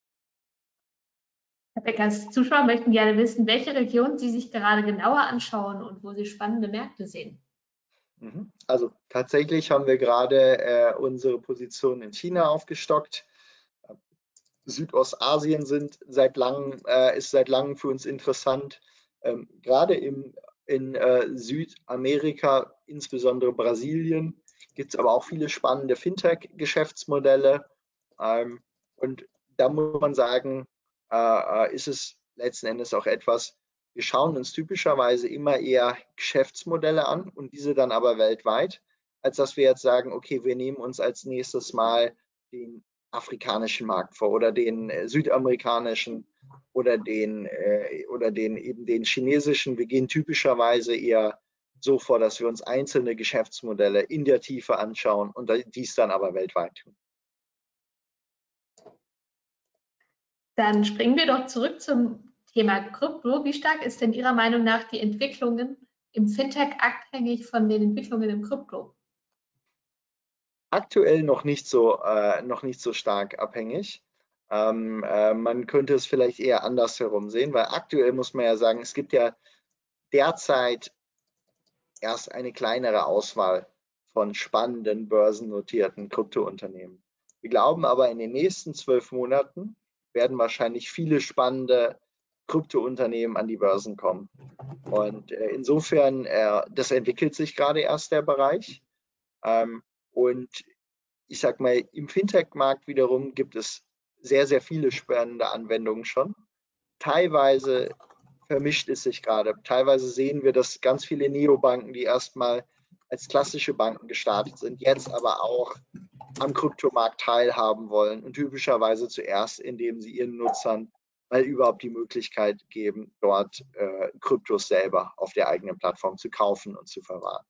Herr Beckers, Zuschauer möchten gerne wissen, welche Region Sie sich gerade genauer anschauen und wo Sie spannende Märkte sehen. Also tatsächlich haben wir gerade unsere Position in China aufgestockt. Südostasien ist seit langem für uns interessant. Gerade in Südamerika, insbesondere Brasilien, gibt es aber auch viele spannende Fintech-Geschäftsmodelle. Und da muss man sagen, ist es letzten Endes auch etwas, wir schauen uns typischerweise immer eher Geschäftsmodelle an und diese dann aber weltweit, als dass wir jetzt sagen, okay, wir nehmen uns als nächstes mal den afrikanischen Markt vor oder den südamerikanischen oder den eben den chinesischen. Wir gehen typischerweise eher so vor, dass wir uns einzelne Geschäftsmodelle in der Tiefe anschauen und dies dann aber weltweit tun. Dann springen wir doch zurück zum Thema Krypto. Wie stark ist denn Ihrer Meinung nach die Entwicklungen im Fintech abhängig von den Entwicklungen im Krypto? Aktuell noch nicht so stark abhängig. Man könnte es vielleicht eher andersherum sehen, weil aktuell muss man ja sagen, es gibt ja derzeit erst eine kleinere Auswahl von spannenden börsennotierten Kryptounternehmen. Wir glauben aber, in den nächsten 12 Monaten werden wahrscheinlich viele spannende Kryptounternehmen an die Börsen kommen. Und insofern, das entwickelt sich gerade erst der Bereich. Und ich sag mal, im Fintech-Markt wiederum gibt es sehr, sehr viele spannende Anwendungen schon. Teilweise vermischt es sich gerade. Teilweise sehen wir, dass ganz viele Neobanken, die erstmal als klassische Banken gestartet sind, jetzt aber auch am Kryptomarkt teilhaben wollen und typischerweise zuerst, indem sie ihren Nutzern mal überhaupt die Möglichkeit geben, dort Kryptos selber auf der eigenen Plattform zu kaufen und zu verwahren.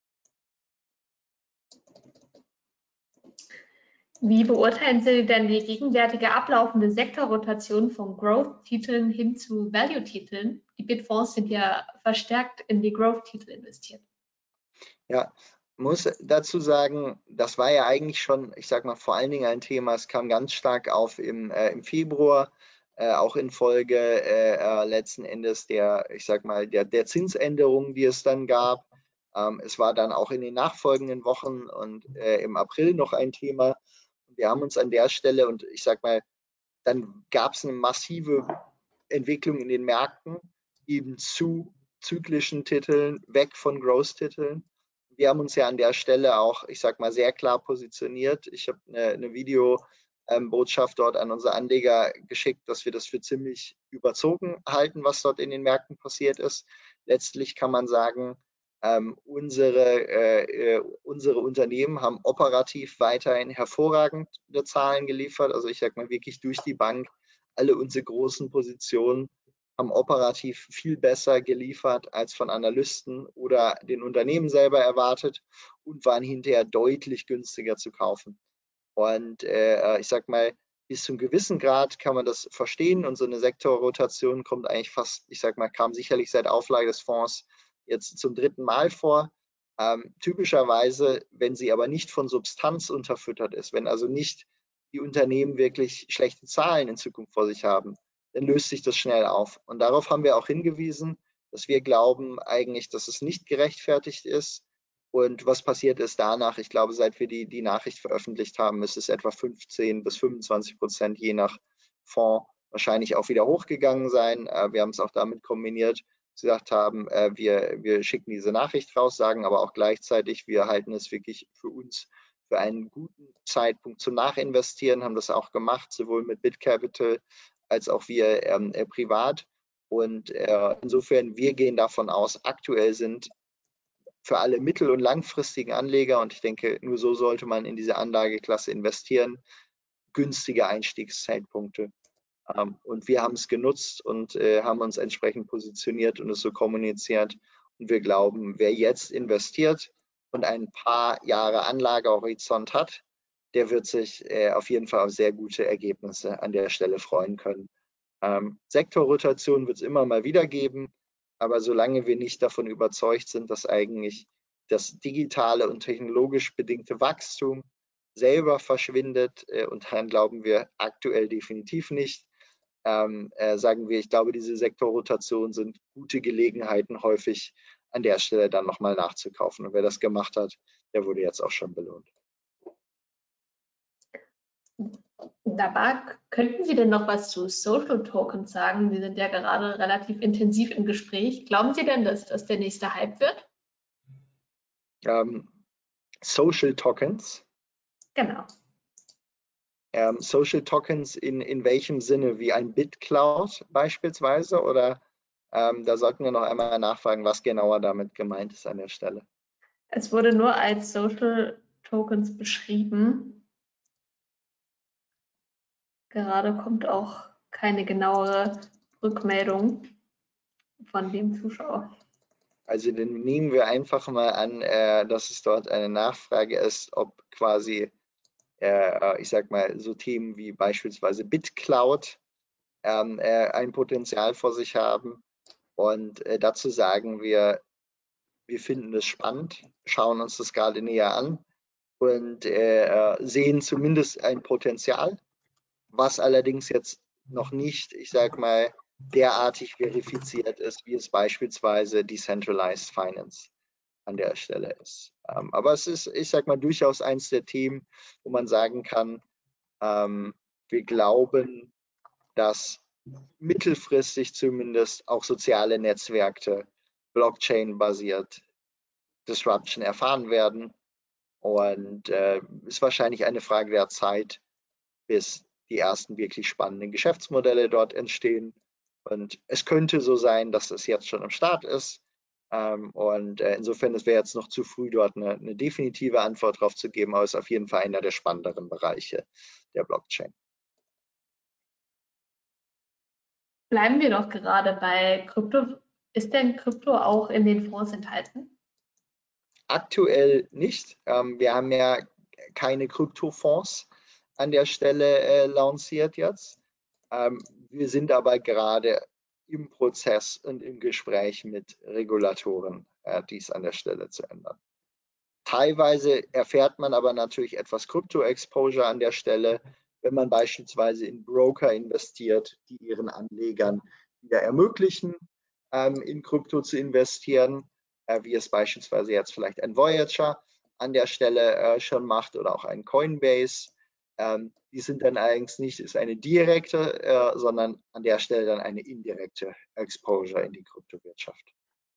Wie beurteilen Sie denn die gegenwärtige ablaufende Sektorrotation von Growth-Titeln hin zu Value-Titeln? Die Bitfonds sind ja verstärkt in die Growth-Titel investiert. Ja, muss dazu sagen, das war ja eigentlich schon, ich sag mal, vor allen Dingen ein Thema, es kam ganz stark auf im Februar, auch infolge letzten Endes der, ich sag mal, der Zinsänderungen, die es dann gab. Es war dann auch in den nachfolgenden Wochen und im April noch ein Thema. Wir haben uns an der Stelle, und ich sag mal, dann gab es eine massive Entwicklung in den Märkten, eben zu zyklischen Titeln, weg von Growth-Titeln. Wir haben uns ja an der Stelle auch, ich sag mal, sehr klar positioniert. Ich habe eine Videobotschaft dort an unsere Anleger geschickt, dass wir das für ziemlich überzogen halten, was dort in den Märkten passiert ist. Letztlich kann man sagen, unsere Unternehmen haben operativ weiterhin hervorragende Zahlen geliefert. Also ich sage mal wirklich durch die Bank, alle unsere großen Positionen haben operativ viel besser geliefert als von Analysten oder den Unternehmen selber erwartet und waren hinterher deutlich günstiger zu kaufen. Und ich sage mal, bis zu einem gewissen Grad kann man das verstehen und so eine Sektorrotation kommt eigentlich fast, ich sage mal, kam sicherlich seit Auflage des Fonds jetzt zum 3. Mal vor. Typischerweise, wenn sie aber nicht von Substanz unterfüttert ist, wenn also nicht die Unternehmen wirklich schlechte Zahlen in Zukunft vor sich haben, dann löst sich das schnell auf. Und darauf haben wir auch hingewiesen, dass wir glauben eigentlich, dass es nicht gerechtfertigt ist. Und was passiert ist danach? Ich glaube, seit wir die Nachricht veröffentlicht haben, ist es etwa 15 bis 25% je nach Fonds wahrscheinlich auch wieder hochgegangen sein. Wir haben es auch damit kombiniert, gesagt haben, wir schicken diese Nachricht raus, sagen aber auch gleichzeitig, wir halten es wirklich für uns für einen guten Zeitpunkt zum Nachinvestieren, haben das auch gemacht, sowohl mit BitCapital als auch wir privat. Und insofern, wir gehen davon aus, aktuell sind für alle mittel- und langfristigen Anleger, und ich denke, nur so sollte man in diese Anlageklasse investieren, günstige Einstiegszeitpunkte. Und wir haben es genutzt und haben uns entsprechend positioniert und es so kommuniziert. Und wir glauben, wer jetzt investiert und ein paar Jahre Anlagehorizont hat, der wird sich auf jeden Fall auf sehr gute Ergebnisse an der Stelle freuen können. Sektorrotation wird es immer mal wieder geben, aber solange wir nicht davon überzeugt sind, dass eigentlich das digitale und technologisch bedingte Wachstum selber verschwindet, und daran glauben wir aktuell definitiv nicht, sagen wir, ich glaube, diese Sektorrotationen sind gute Gelegenheiten, häufig an der Stelle dann nochmal nachzukaufen. Und wer das gemacht hat, der wurde jetzt auch schon belohnt. Dabei könnten Sie denn noch was zu Social Tokens sagen? Sie sind ja gerade relativ intensiv im Gespräch. Glauben Sie denn, dass das der nächste Hype wird? Social Tokens? Genau. Social Tokens in welchem Sinne? Wie ein BitCloud beispielsweise? Oder da sollten wir noch einmal nachfragen, was genauer damit gemeint ist an der Stelle. Es wurde nur als Social Tokens beschrieben. Gerade kommt auch keine genauere Rückmeldung von dem Zuschauer. Also dann nehmen wir einfach mal an, dass es dort eine Nachfrage ist, ob quasi, ich sag mal, so Themen wie beispielsweise BitCloud ein Potenzial vor sich haben. Und dazu sagen wir finden das spannend, schauen uns das gerade näher an und sehen zumindest ein Potenzial, was allerdings jetzt noch nicht, ich sag mal, derartig verifiziert ist, wie es beispielsweise Decentralized Finance an der Stelle ist. Aber es ist, ich sag mal, durchaus eins der Themen, wo man sagen kann, wir glauben, dass mittelfristig zumindest auch soziale Netzwerke Blockchain-basiert Disruption erfahren werden. Und ist wahrscheinlich eine Frage der Zeit, bis die ersten wirklich spannenden Geschäftsmodelle dort entstehen. Und es könnte so sein, dass es jetzt schon am Start ist. Und insofern, es wäre jetzt noch zu früh, dort eine definitive Antwort drauf zu geben, aber es ist auf jeden Fall einer der spannenderen Bereiche der Blockchain. Bleiben wir doch gerade bei Krypto. Ist denn Krypto auch in den Fonds enthalten? Aktuell nicht. Wir haben ja keine Kryptofonds an der Stelle lanciert jetzt. Wir sind aber gerade im Prozess und im Gespräch mit Regulatoren, dies an der Stelle zu ändern. Teilweise erfährt man aber natürlich etwas Krypto-Exposure an der Stelle, wenn man beispielsweise in Broker investiert, die ihren Anlegern wieder ermöglichen, in Krypto zu investieren, wie es beispielsweise jetzt vielleicht ein Voyager an der Stelle schon macht oder auch ein Coinbase. Die sind dann allerdings nicht ist eine direkte, sondern an der Stelle dann eine indirekte Exposure in die Kryptowirtschaft.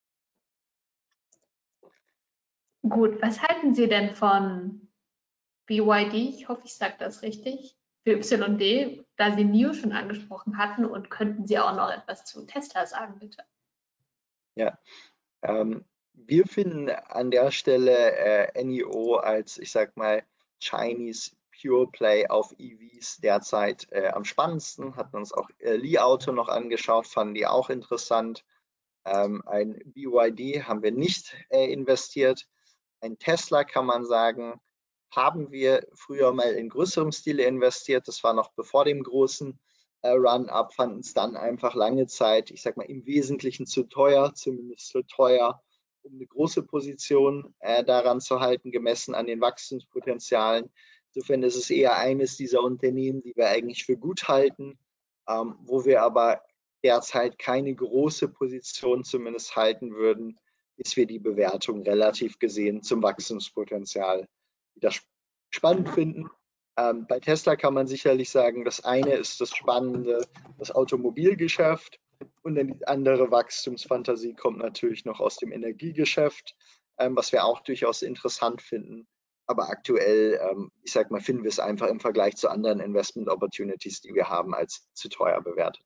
Gut, was halten Sie denn von BYD? Ich hoffe, ich sage das richtig. YD, da Sie NIO schon angesprochen hatten, und könnten Sie auch noch etwas zu Tesla sagen, bitte? Ja, wir finden an der Stelle NIO als, ich sag mal, Chinese Pure Play auf EVs derzeit am spannendsten. Hatten uns auch Li Auto noch angeschaut, fanden die auch interessant. Ein BYD haben wir nicht investiert. Ein Tesla kann man sagen, haben wir früher mal in größerem Stile investiert. Das war noch bevor dem großen Run-Up, fanden es dann einfach lange Zeit, ich sag mal, im Wesentlichen zu teuer, zumindest zu teuer, um eine große Position daran zu halten, gemessen an den Wachstumspotenzialen. Insofern ist es eher eines dieser Unternehmen, die wir eigentlich für gut halten, wo wir aber derzeit keine große Position zumindest halten würden, bis wir die Bewertung relativ gesehen zum Wachstumspotenzial wieder spannend finden. Bei Tesla kann man sicherlich sagen, das eine ist das Spannende, das Automobilgeschäft, und dann die andere Wachstumsfantasie kommt natürlich noch aus dem Energiegeschäft, was wir auch durchaus interessant finden. Aber aktuell, ich sag mal, finden wir es einfach im Vergleich zu anderen Investment Opportunities, die wir haben, als zu teuer bewertet.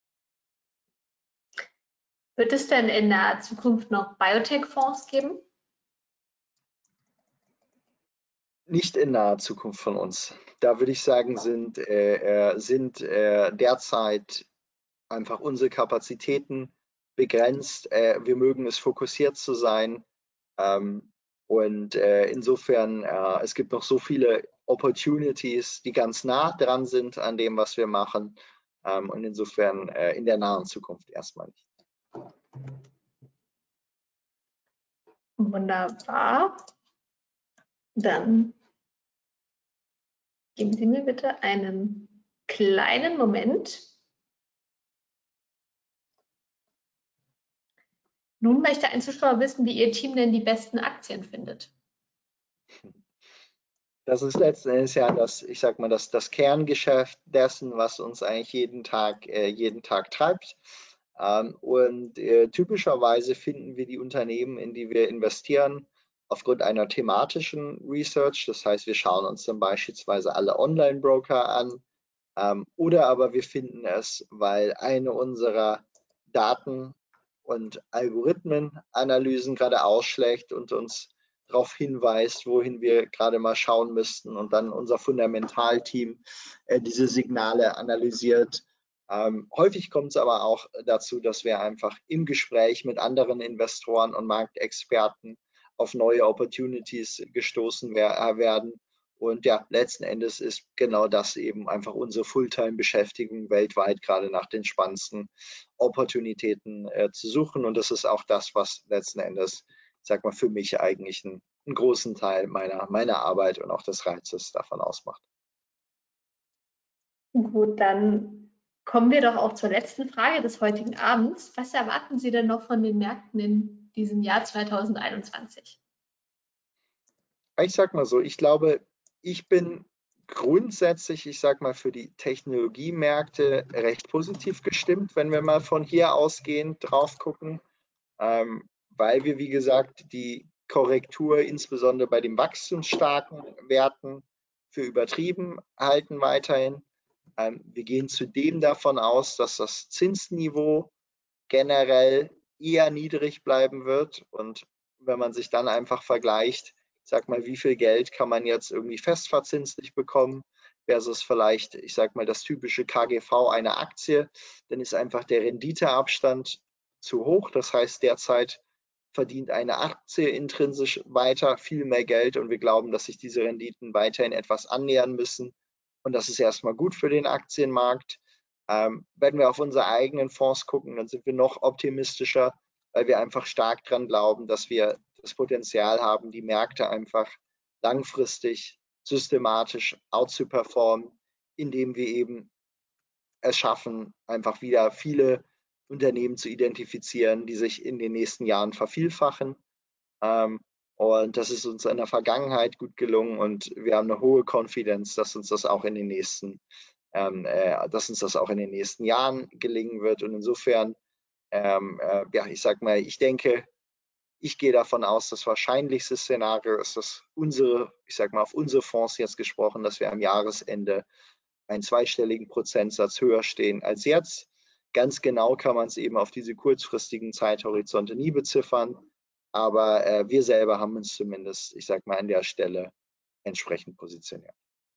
Wird es denn in der Zukunft noch Biotech-Fonds geben? Nicht in naher Zukunft von uns. Da würde ich sagen, sind derzeit einfach unsere Kapazitäten begrenzt. Wir mögen es, fokussiert zu sein. Und insofern, es gibt noch so viele Opportunities, die ganz nah dran sind an dem, was wir machen. Und insofern in der nahen Zukunft erstmal nicht. Wunderbar. Dann geben Sie mir bitte einen kleinen Moment. Nun möchte ein Zuschauer wissen, wie Ihr Team denn die besten Aktien findet. Das ist letzten Endes ja das, ich sag mal, das Kerngeschäft dessen, was uns eigentlich jeden Tag treibt. Und typischerweise finden wir die Unternehmen, in die wir investieren, aufgrund einer thematischen Research. Das heißt, wir schauen uns dann beispielsweise alle Online-Broker an, oder aber wir finden es, weil eine unserer Daten- und Algorithmenanalysen gerade ausschlägt und uns darauf hinweist, wohin wir gerade mal schauen müssten und dann unser Fundamentalteam diese Signale analysiert. Häufig kommt es aber auch dazu, dass wir einfach im Gespräch mit anderen Investoren und Marktexperten auf neue Opportunities gestoßen werden. Und ja, letzten Endes ist genau das eben einfach unsere Fulltime-Beschäftigung weltweit, gerade nach den spannendsten Opportunitäten zu suchen. Und das ist auch das, was letzten Endes, ich sag mal, für mich eigentlich einen großen Teil meiner Arbeit und auch des Reizes davon ausmacht. Gut, dann kommen wir doch auch zur letzten Frage des heutigen Abends. Was erwarten Sie denn noch von den Märkten in diesem Jahr 2021? Ich sag mal so, ich glaube, ich bin grundsätzlich, ich sag mal, für die Technologiemärkte recht positiv gestimmt, wenn wir mal von hier ausgehend drauf gucken, weil wir, wie gesagt, die Korrektur insbesondere bei den wachstumsstarken Werten für übertrieben halten weiterhin. Wir gehen zudem davon aus, dass das Zinsniveau generell eher niedrig bleiben wird. Und wenn man sich dann einfach vergleicht, ich sag mal, wie viel Geld kann man jetzt irgendwie festverzinslich bekommen versus vielleicht, ich sag mal, das typische KGV einer Aktie, dann ist einfach der Renditeabstand zu hoch. Das heißt, derzeit verdient eine Aktie intrinsisch weiter viel mehr Geld und wir glauben, dass sich diese Renditen weiterhin etwas annähern müssen. Und das ist erstmal gut für den Aktienmarkt. Wenn wir auf unsere eigenen Fonds gucken, dann sind wir noch optimistischer, weil wir einfach stark daran glauben, dass wir das Potenzial haben, die Märkte einfach langfristig systematisch outzuperformen, indem wir eben es schaffen, einfach wieder viele Unternehmen zu identifizieren, die sich in den nächsten Jahren vervielfachen. Und das ist uns in der Vergangenheit gut gelungen und wir haben eine hohe Konfidenz, dass uns das auch in den nächsten Jahren gelingen wird. Und insofern, ja, ich sag mal, ich gehe davon aus, das wahrscheinlichste Szenario ist, dass ich sag mal, auf unsere Fonds jetzt gesprochen, dass wir am Jahresende einen zweistelligen Prozentsatz höher stehen als jetzt. Ganz genau kann man es eben auf diese kurzfristigen Zeithorizonte nie beziffern, aber wir selber haben uns zumindest, ich sag mal, an der Stelle entsprechend positioniert.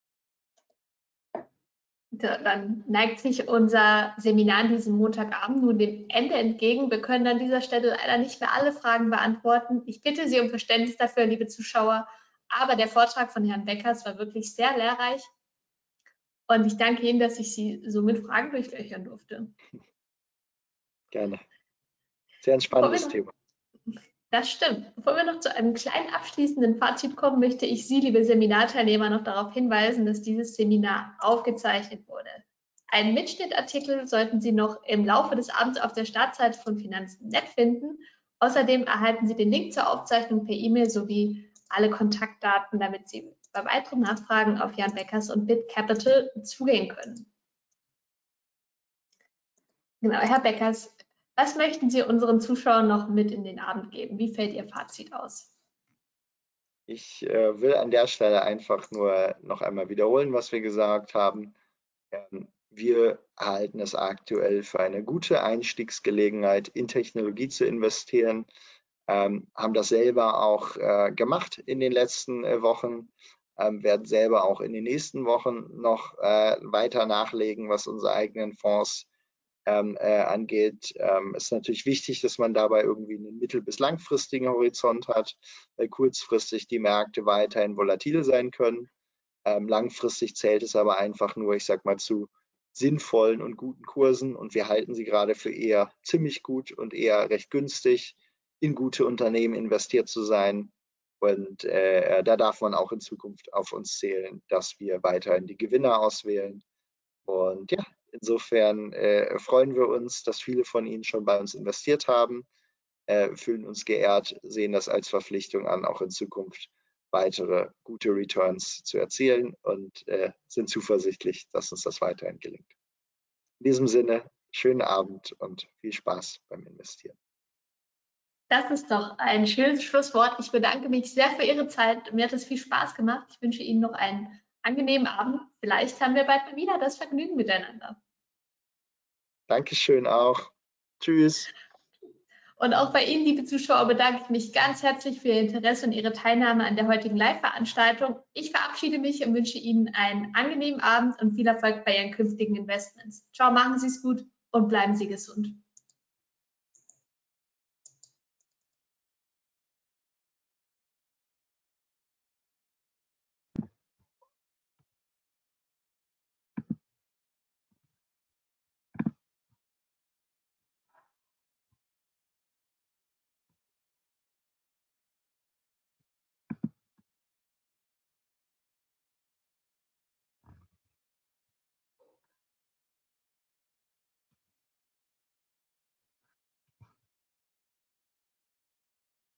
Dann neigt sich unser Seminar an diesem Montagabend nun dem Ende entgegen. Wir können an dieser Stelle leider nicht mehr alle Fragen beantworten. Ich bitte Sie um Verständnis dafür, liebe Zuschauer. Aber der Vortrag von Herrn Beckers war wirklich sehr lehrreich. Und ich danke Ihnen, dass ich Sie so mit Fragen durchlöchern durfte. Gerne. Sehr ein spannendes Thema. Das stimmt. Bevor wir noch zu einem kleinen abschließenden Fazit kommen, möchte ich Sie, liebe Seminarteilnehmer, noch darauf hinweisen, dass dieses Seminar aufgezeichnet wurde. Einen Mitschnittartikel sollten Sie noch im Laufe des Abends auf der Startseite von Finanzen.net finden. Außerdem erhalten Sie den Link zur Aufzeichnung per E-Mail sowie alle Kontaktdaten, damit Sie bei weiteren Nachfragen auf Jan Beckers und BitCapital zugehen können. Genau, Herr Beckers, was möchten Sie unseren Zuschauern noch mit in den Abend geben? Wie fällt Ihr Fazit aus? Ich will an der Stelle einfach nur noch einmal wiederholen, was wir gesagt haben. Wir halten es aktuell für eine gute Einstiegsgelegenheit, in Technologie zu investieren, haben das selber auch gemacht in den letzten Wochen, werden selber auch in den nächsten Wochen noch weiter nachlegen, was unsere eigenen Fonds angeht. Ist natürlich wichtig, dass man dabei irgendwie einen mittel- bis langfristigen Horizont hat, weil kurzfristig die Märkte weiterhin volatil sein können. Langfristig zählt es aber einfach nur, ich sag mal, zu sinnvollen und guten Kursen und wir halten sie gerade für eher ziemlich gut und eher recht günstig, in gute Unternehmen investiert zu sein. Und da darf man auch in Zukunft auf uns zählen, dass wir weiterhin die Gewinner auswählen. Und ja, insofern freuen wir uns, dass viele von Ihnen schon bei uns investiert haben, fühlen uns geehrt, sehen das als Verpflichtung an, auch in Zukunft weitere gute Returns zu erzielen und sind zuversichtlich, dass uns das weiterhin gelingt. In diesem Sinne, schönen Abend und viel Spaß beim Investieren. Das ist doch ein schönes Schlusswort. Ich bedanke mich sehr für Ihre Zeit. Mir hat es viel Spaß gemacht. Ich wünsche Ihnen noch einen angenehmen Abend. Vielleicht haben wir bald mal wieder das Vergnügen miteinander. Dankeschön auch. Tschüss. Und auch bei Ihnen, liebe Zuschauer, bedanke ich mich ganz herzlich für Ihr Interesse und Ihre Teilnahme an der heutigen Live-Veranstaltung. Ich verabschiede mich und wünsche Ihnen einen angenehmen Abend und viel Erfolg bei Ihren künftigen Investments. Ciao, machen Sie es gut und bleiben Sie gesund.